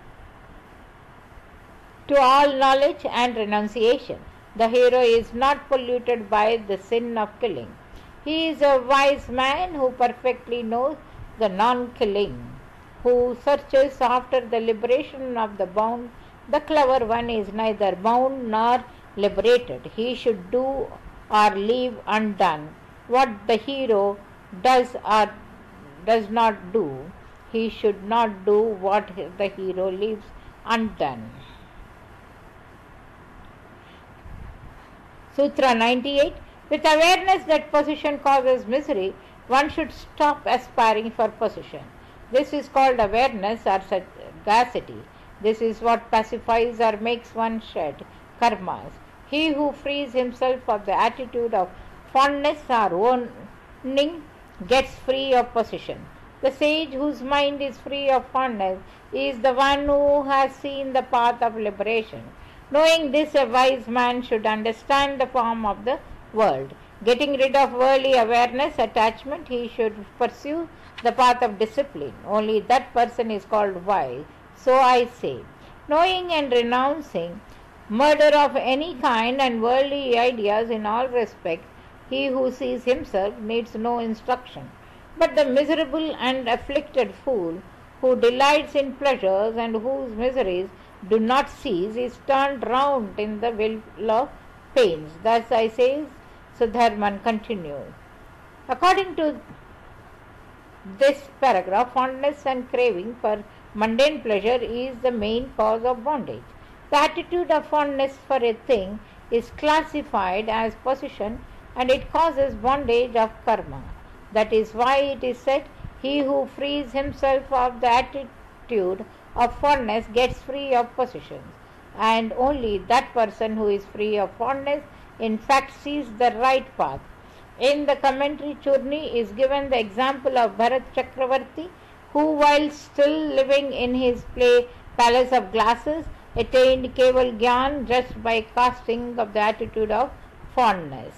to all knowledge and renunciation. The hero is not polluted by the sin of killing. He is a wise man who perfectly knows the non-killing, who searches after the liberation of the bound. The clever one is neither bound nor liberated. He should do or leave undone what the hero does or does not do. He should not do what the hero leaves undone. Sutra ninety-eight. With awareness that possession causes misery, one should stop aspiring for possession. This is called awareness or sagacity. This is what pacifies or makes one shed karmas. He who frees himself of the attitude of fondness or owning gets free of possession. The sage whose mind is free of fondness is the one who has seen the path of liberation. Knowing this, a wise man should understand the form of the world. Getting rid of worldly awareness, attachment, he should pursue the path of discipline. Only that person is called wise. So I say, knowing and renouncing murder of any kind and worldly ideas in all respects, he who sees himself needs no instruction. But the miserable and afflicted fool who delights in pleasures and whose miseries do not cease is turned round in the whirl of pains. Thus I say, Sudharman continues. According to this paragraph, fondness and craving for mundane pleasure is the main cause of bondage. The attitude of fondness for a thing is classified as possession, and it causes bondage of karma. That is why it is said, he who frees himself of the attitude of fondness gets free of possessions, and only that person who is free of fondness in fact sees the right path. In the commentary, Churni is given the example of Bharat Chakravarti, who while still living in his play palace of glasses attained Keval Gyan just by casting of the attitude of fondness.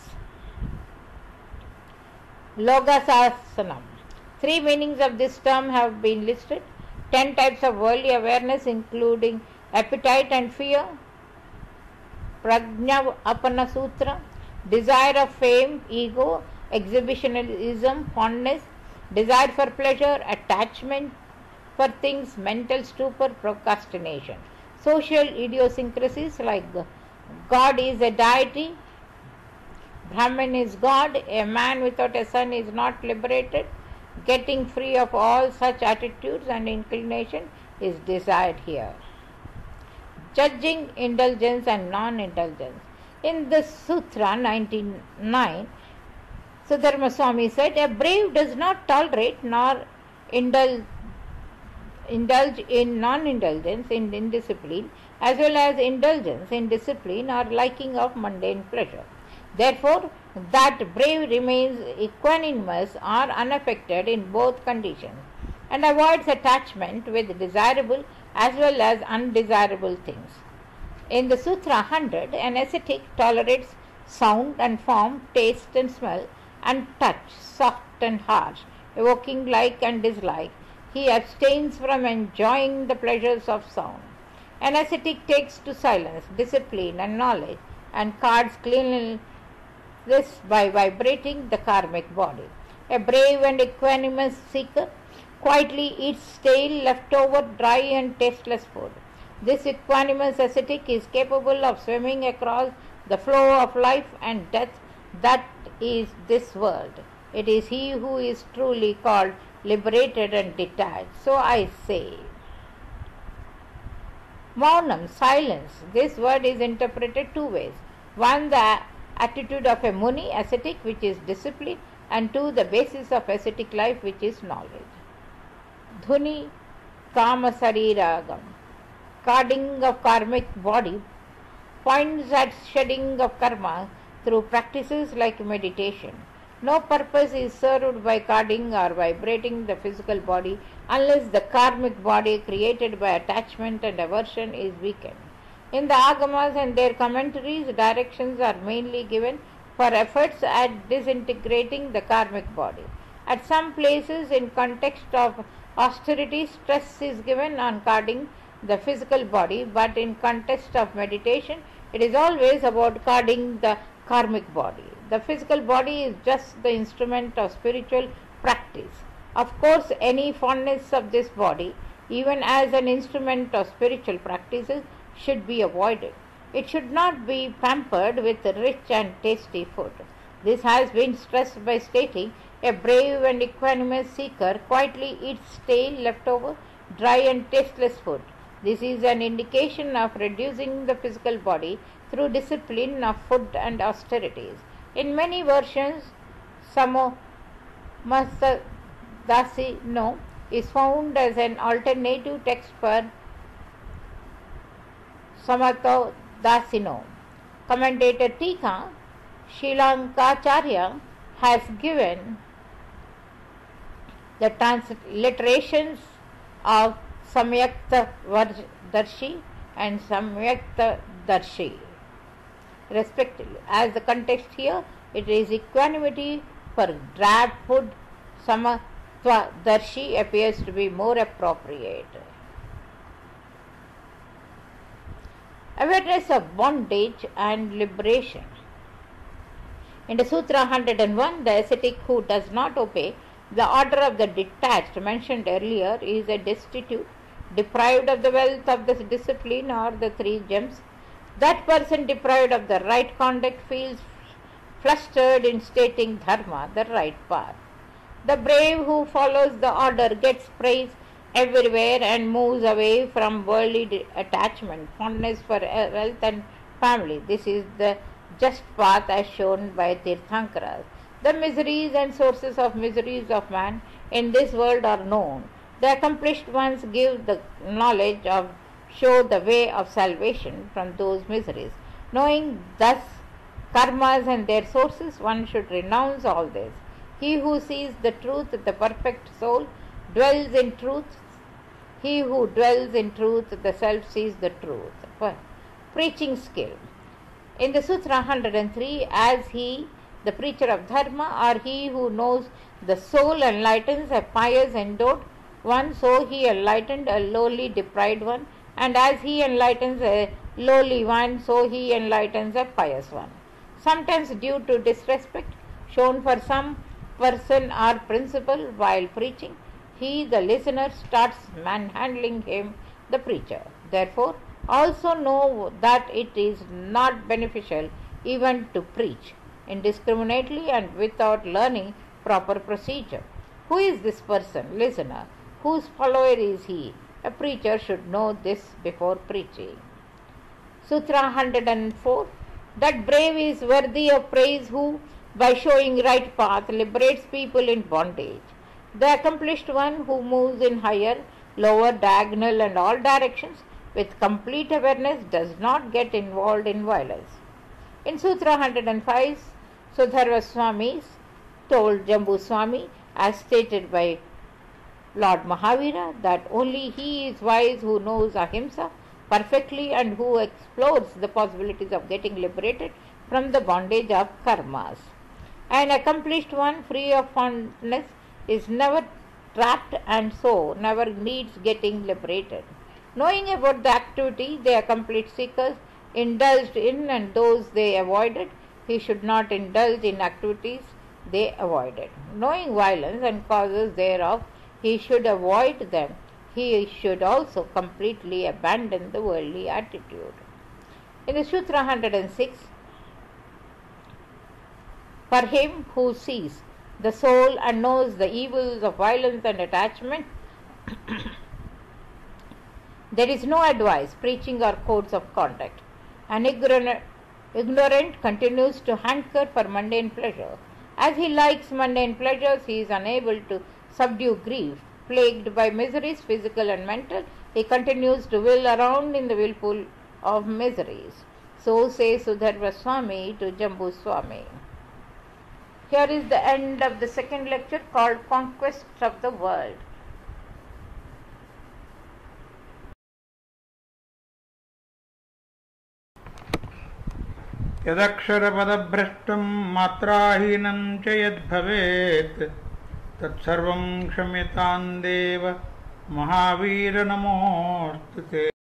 Logasasanam. Three meanings of this term have been listed. Ten types of worldly awareness, including appetite and fear. Prajna Apana Sutra. Desire of fame, ego, exhibitionism, fondness. Desire for pleasure, attachment for things, mental stupor, procrastination. Social idiosyncrasies like God is a deity, Brahman is God, a man without a son is not liberated. Getting free of all such attitudes and inclination is desired here. Judging indulgence and non-indulgence. In the Sutra ninety-nine, Sudharma Swami said, a brave does not tolerate nor indulge, indulge in non-indulgence in indiscipline, as well as indulgence in discipline or liking of mundane pleasure. Therefore, that brave remains equanimous or unaffected in both conditions and avoids attachment with desirable as well as undesirable things. In the Sutra one hundred, an ascetic tolerates sound and form, taste and smell, and touch, soft and harsh, evoking like and dislike. He abstains from enjoying the pleasures of sound. An ascetic takes to silence, discipline and knowledge, and guards cleanliness by vibrating the karmic body. A brave and equanimous seeker quietly eats stale, leftover, dry and tasteless food. This equanimous ascetic is capable of swimming across the flow of life and death that is this world. It is he who is truly called liberated and detached. So I say, Maunam, silence. This word is interpreted two ways. One, the attitude of a Muni, ascetic, which is discipline, and two, the basis of ascetic life, which is knowledge. Dhuni Kama Sariragam. Carding of karmic body points at shedding of karma through practices like meditation. No purpose is served by carding or vibrating the physical body unless the karmic body created by attachment and aversion is weakened. In the Agamas and their commentaries, directions are mainly given for efforts at disintegrating the karmic body. At some places, in context of austerity, stress is given on guarding the physical body, but in context of meditation, it is always about guarding the karmic body. The physical body is just the instrument of spiritual practice. Of course, any fondness of this body, even as an instrument of spiritual practices, should be avoided. It should not be pampered with rich and tasty food. This has been stressed by stating a brave and equanimous seeker quietly eats stale, leftover, dry and tasteless food. This is an indication of reducing the physical body through discipline of food and austerities. In many versions, Samomassadasi no is found as an alternative text for Samato Dasino. Commentator Tika Shilankacharya has given the transliterations of Samyakta Darshi and Samyakta Darshi respectively. As the context here, it is equanimity for drab food. Samatva Darshi appears to be more appropriate. Awareness of bondage and liberation. In the Sutra one hundred one, the ascetic who does not obey the order of the detached mentioned earlier is a destitute, deprived of the wealth of the discipline or the three gems. That person deprived of the right conduct feels flustered in stating dharma, the right path. The brave who follows the order gets praise everywhere and moves away from worldly attachment, fondness for wealth and family. This is the just path as shown by Tirthankaras. The miseries and sources of miseries of man in this world are known. The accomplished ones give the knowledge of, show the way of salvation from those miseries. Knowing thus karmas and their sources, one should renounce all this. He who sees the truth, the perfect soul, dwells in truth. He who dwells in truth, the self sees the truth. Preaching skill. In the Sutra one hundred three, as he, the preacher of dharma, or he who knows the soul enlightens a pious endowed one, so he enlightened a lowly deprived one, and as he enlightens a lowly one, so he enlightens a pious one. Sometimes due to disrespect shown for some person or principle while preaching, he, the listener, starts manhandling him, the preacher. Therefore, also know that it is not beneficial even to preach indiscriminately and without learning proper procedure. Who is this person, listener? Whose follower is he? A preacher should know this before preaching. Sutra one hundred four. That brave is worthy of praise who, by showing right path, liberates people in bondage. The accomplished one who moves in higher, lower, diagonal and all directions with complete awareness does not get involved in violence. In Sutra one hundred five, Sudharva Swami told Jambu Swami, as stated by Lord Mahavira, that only he is wise who knows ahimsa perfectly and who explores the possibilities of getting liberated from the bondage of karmas. An accomplished one free of fondness is never trapped and so never needs getting liberated. Knowing about the activity the accomplished seekers indulged in and those they avoided, he should not indulge in activities they avoided. Knowing violence and causes thereof, he should avoid them. He should also completely abandon the worldly attitude. In the Sutra one hundred six, for him who sees the soul and knows the evils of violence and attachment, there is no advice, preaching or codes of conduct. An ignorant, ignorant continues to hanker for mundane pleasure. As he likes mundane pleasures, he is unable to subdue grief. Plagued by miseries, physical and mental, he continues to will around in the whirlpool of miseries. So says Sudharva Swami to Jambu Swami. Here is the end of the second lecture called Conquest of the World. यदक्षरपदभ्रष्टं मात्राहीनं च यद्भवेत् तत्सर्वं क्षम्यतां देव महावीर नमोऽस्तु ते।